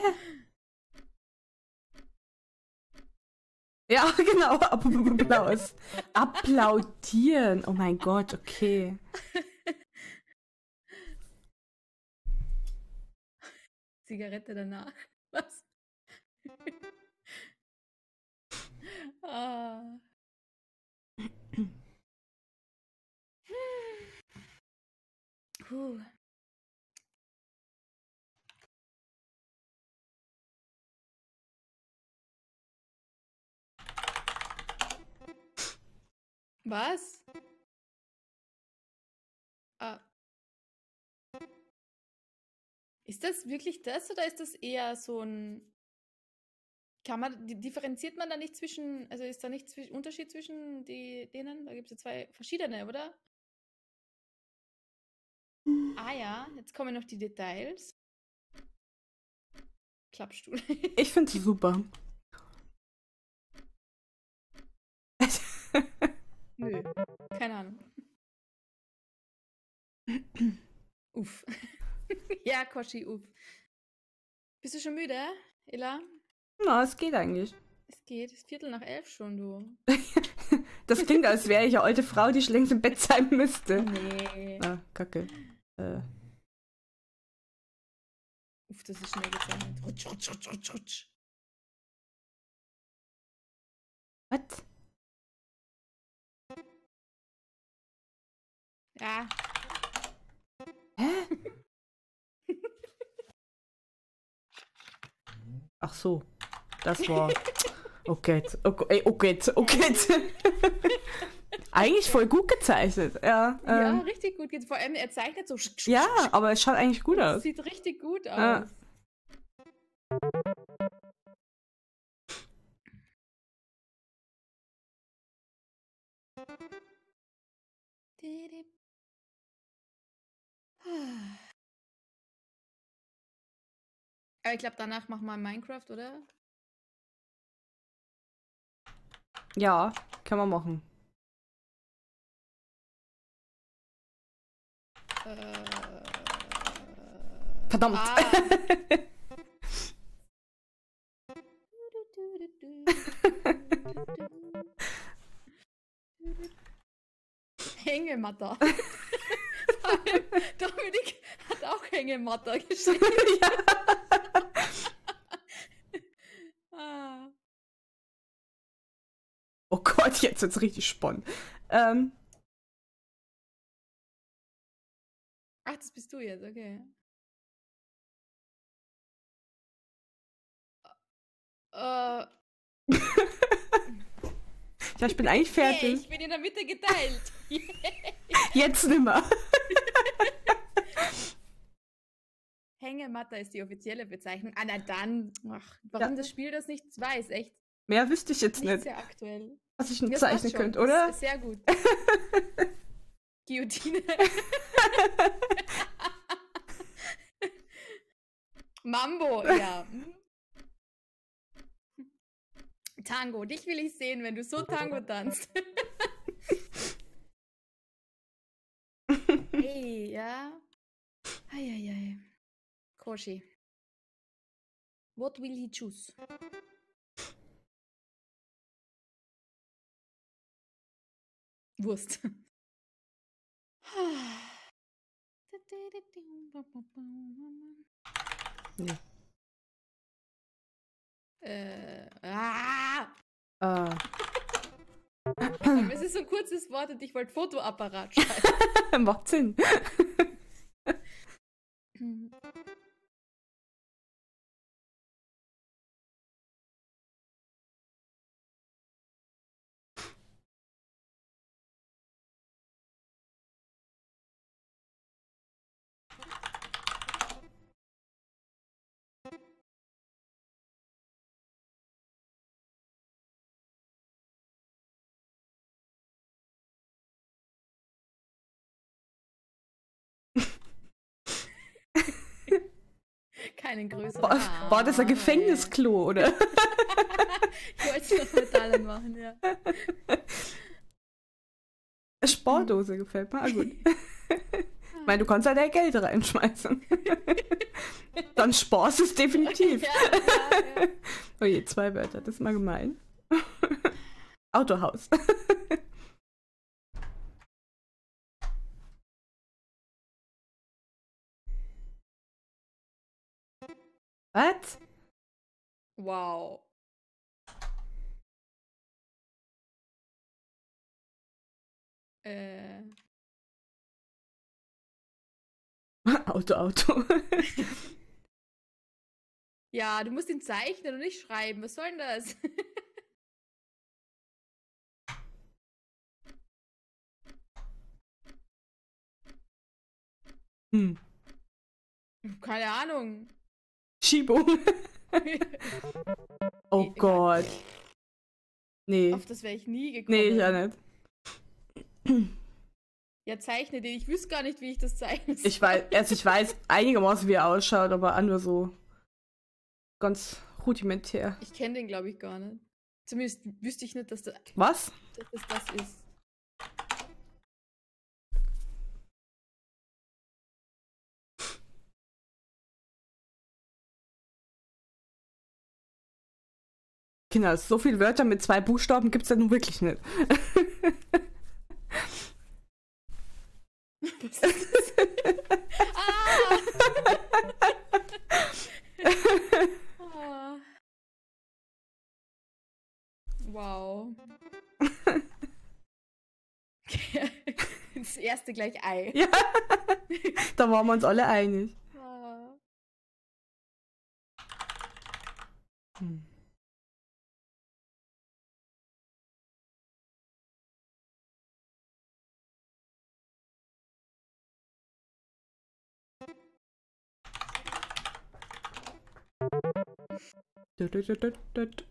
Ja, genau. Applaus. Applaudieren. Oh mein Gott, okay. Zigarette danach. Was? ah. Puh. Was? Ah. Ist das wirklich das oder ist das eher so ein. Kann man, di- differenziert man da nicht zwischen, also ist da nicht zwi- Unterschied zwischen die, denen? Da gibt es ja zwei verschiedene, oder? Ah ja, jetzt kommen noch die Details. Klappstuhl. Ich finde es super. Nö, keine Ahnung. Uff. Ja, Koshi, uff. Bist du schon müde, Ella? Na, es geht eigentlich. Es geht. Es ist Viertel nach elf schon, du. Das klingt, als wäre ich eine alte Frau, die schon längst im Bett sein müsste. Nee. Ah, kacke. Äh. Uff, das ist schnell gezeichnet. Rutsch, rutsch, rutsch, rutsch, rutsch. Was? Ja. Hä? Ach so. Das war. Oh Gott. Oh, Go- ey, oh Gott. Oh Gott. Eigentlich voll gut gezeichnet. Ja, Ja, ähm, richtig gut geht's. Vor allem, er zeichnet so. ja, aber es schaut eigentlich gut aus. Sieht richtig gut aus. Ja. Aber ich glaube, danach machen wir Minecraft, oder? Ja, kann man machen. Äh, Verdammt. Ah. Hängematter. Dominik hat auch Hängematter geschrieben. Ah. Oh Gott, jetzt wird's richtig spannend. Ähm, Ach, das bist du jetzt, okay. Äh, ja, ich bin eigentlich hey, fertig. ich bin in der Mitte geteilt. Jetzt nimmer. Hängematter ist die offizielle Bezeichnung. Ah, na dann. Ach, warum Ja. das Spiel das nicht weiß, echt Mehr wüsste ich jetzt nicht nicht, sehr aktuell. was ich nicht Das passt zeichnen schon. könnte, Das oder? ist sehr gut. Guillotine. Mambo, ja. Hm. Tango, dich will ich sehen, wenn du so Tango tanzt. Hey, ja. Eieiei. Koshi. What will he choose? Wurst. Nee. Äh, ah! Äh, Aber es ist so ein kurzes Wort und ich wollte Fotoapparat schreiben. macht Sinn. Keinen größeren. War, Ah, war das ein ey. Gefängnisklo, oder? Ich wollte es noch mit allen machen, ja. Eine Spardose gefällt mir. Ah, gut. Ich meine, du kannst ja dein Geld reinschmeißen. Dann sparst du es definitiv. Ja, ja, ja. Oh je, zwei Wörter, das ist mal gemein. Autohaus. Was? Wow. Äh. Auto, Auto. Ja, du musst ihn zeichnen und nicht schreiben. Was soll denn das? Hm. Keine Ahnung. Schiebung. Oh Nee, Gott. Nee. Auf das wäre ich nie gekommen. Nee, ich ja nicht. Ja, zeichne den. Ich wüsste gar nicht, wie ich das zeichne. Ich weiß, also ich weiß einigermaßen, wie er ausschaut, aber auch nur so ganz rudimentär. Ich kenne den, glaube ich, gar nicht. Zumindest wüsste ich nicht, dass das, Was? dass das das ist. Kinder, so viele Wörter mit zwei Buchstaben gibt's ja nun wirklich nicht. Was ist das? Ah! Ah. Wow. Das erste gleich Ei. Ja, da waren wir uns alle einig. Ah. Hm. Dut, dut, dut, dut.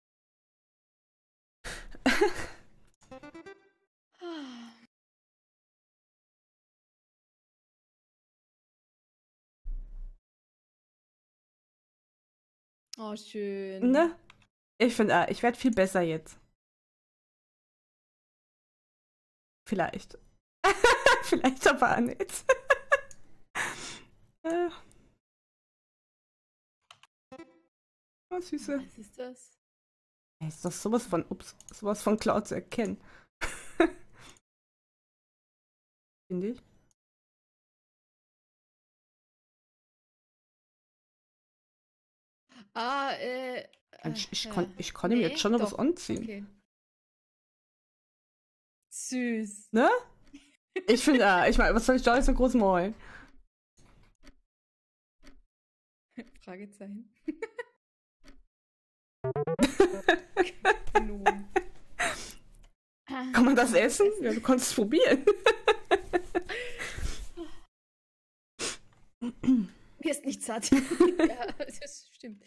Oh, schön. Ne? Ich finde, ich werde viel besser jetzt. Vielleicht. Vielleicht aber auch nicht. äh. Oh, Süße. Was ist das? Ey, ist das sowas von, ups, sowas von klar zu erkennen. Finde ich. Ah, äh. Ich, ich, äh, kann, ich kann ihm nee, jetzt schon noch was doch. anziehen. Okay. Süß. Ne? Ich finde, äh, ich meine, was soll ich da jetzt so groß malen? Fragezeichen. Nun. Kann man das essen? Ja, du kannst es probieren. Mir ist nicht satt. Ja, das stimmt.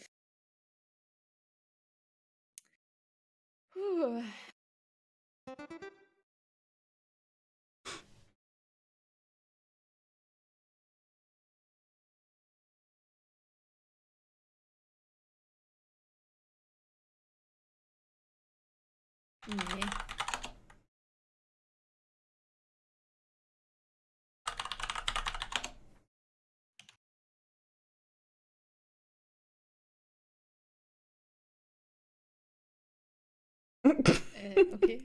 Puh. Nee. Äh, okay.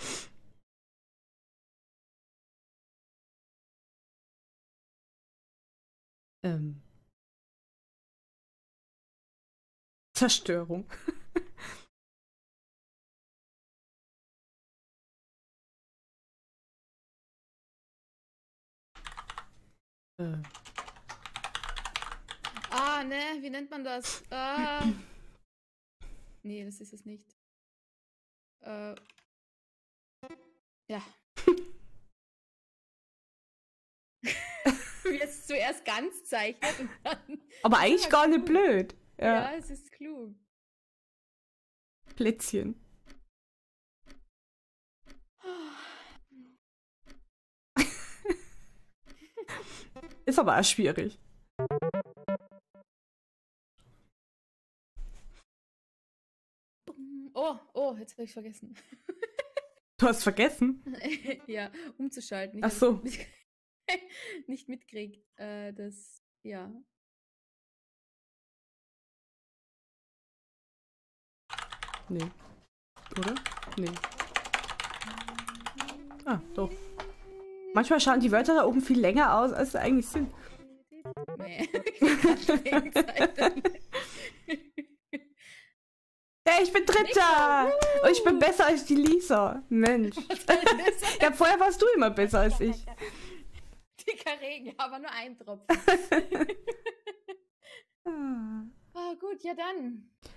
ähm. Zerstörung. äh. Ah, ne, wie nennt man das? Ah. Nee, das ist es nicht. Äh. Ja. Jetzt zuerst ganz zeichnet und dann. Aber eigentlich gar nicht blöd. Ja, Ja. es ist klug. Plätzchen. Ist aber auch schwierig. Oh, oh, jetzt habe ich vergessen. Du hast vergessen? Ja, umzuschalten. Ich Ach hab's so. Nicht, nicht mitkriegt. Äh, das, ja. Nee. Oder? Nee. Ah, doch. Manchmal schauen die Wörter da oben viel länger aus, als sie eigentlich sind. Nee. Ich kann schon Gegenzeichen. Hey, ich bin Dritter! Und ich bin besser als die Lisa. Mensch. Ja, vorher warst du immer besser als ich. Dicker Regen, aber nur ein Tropfen. Ah, gut, ja dann.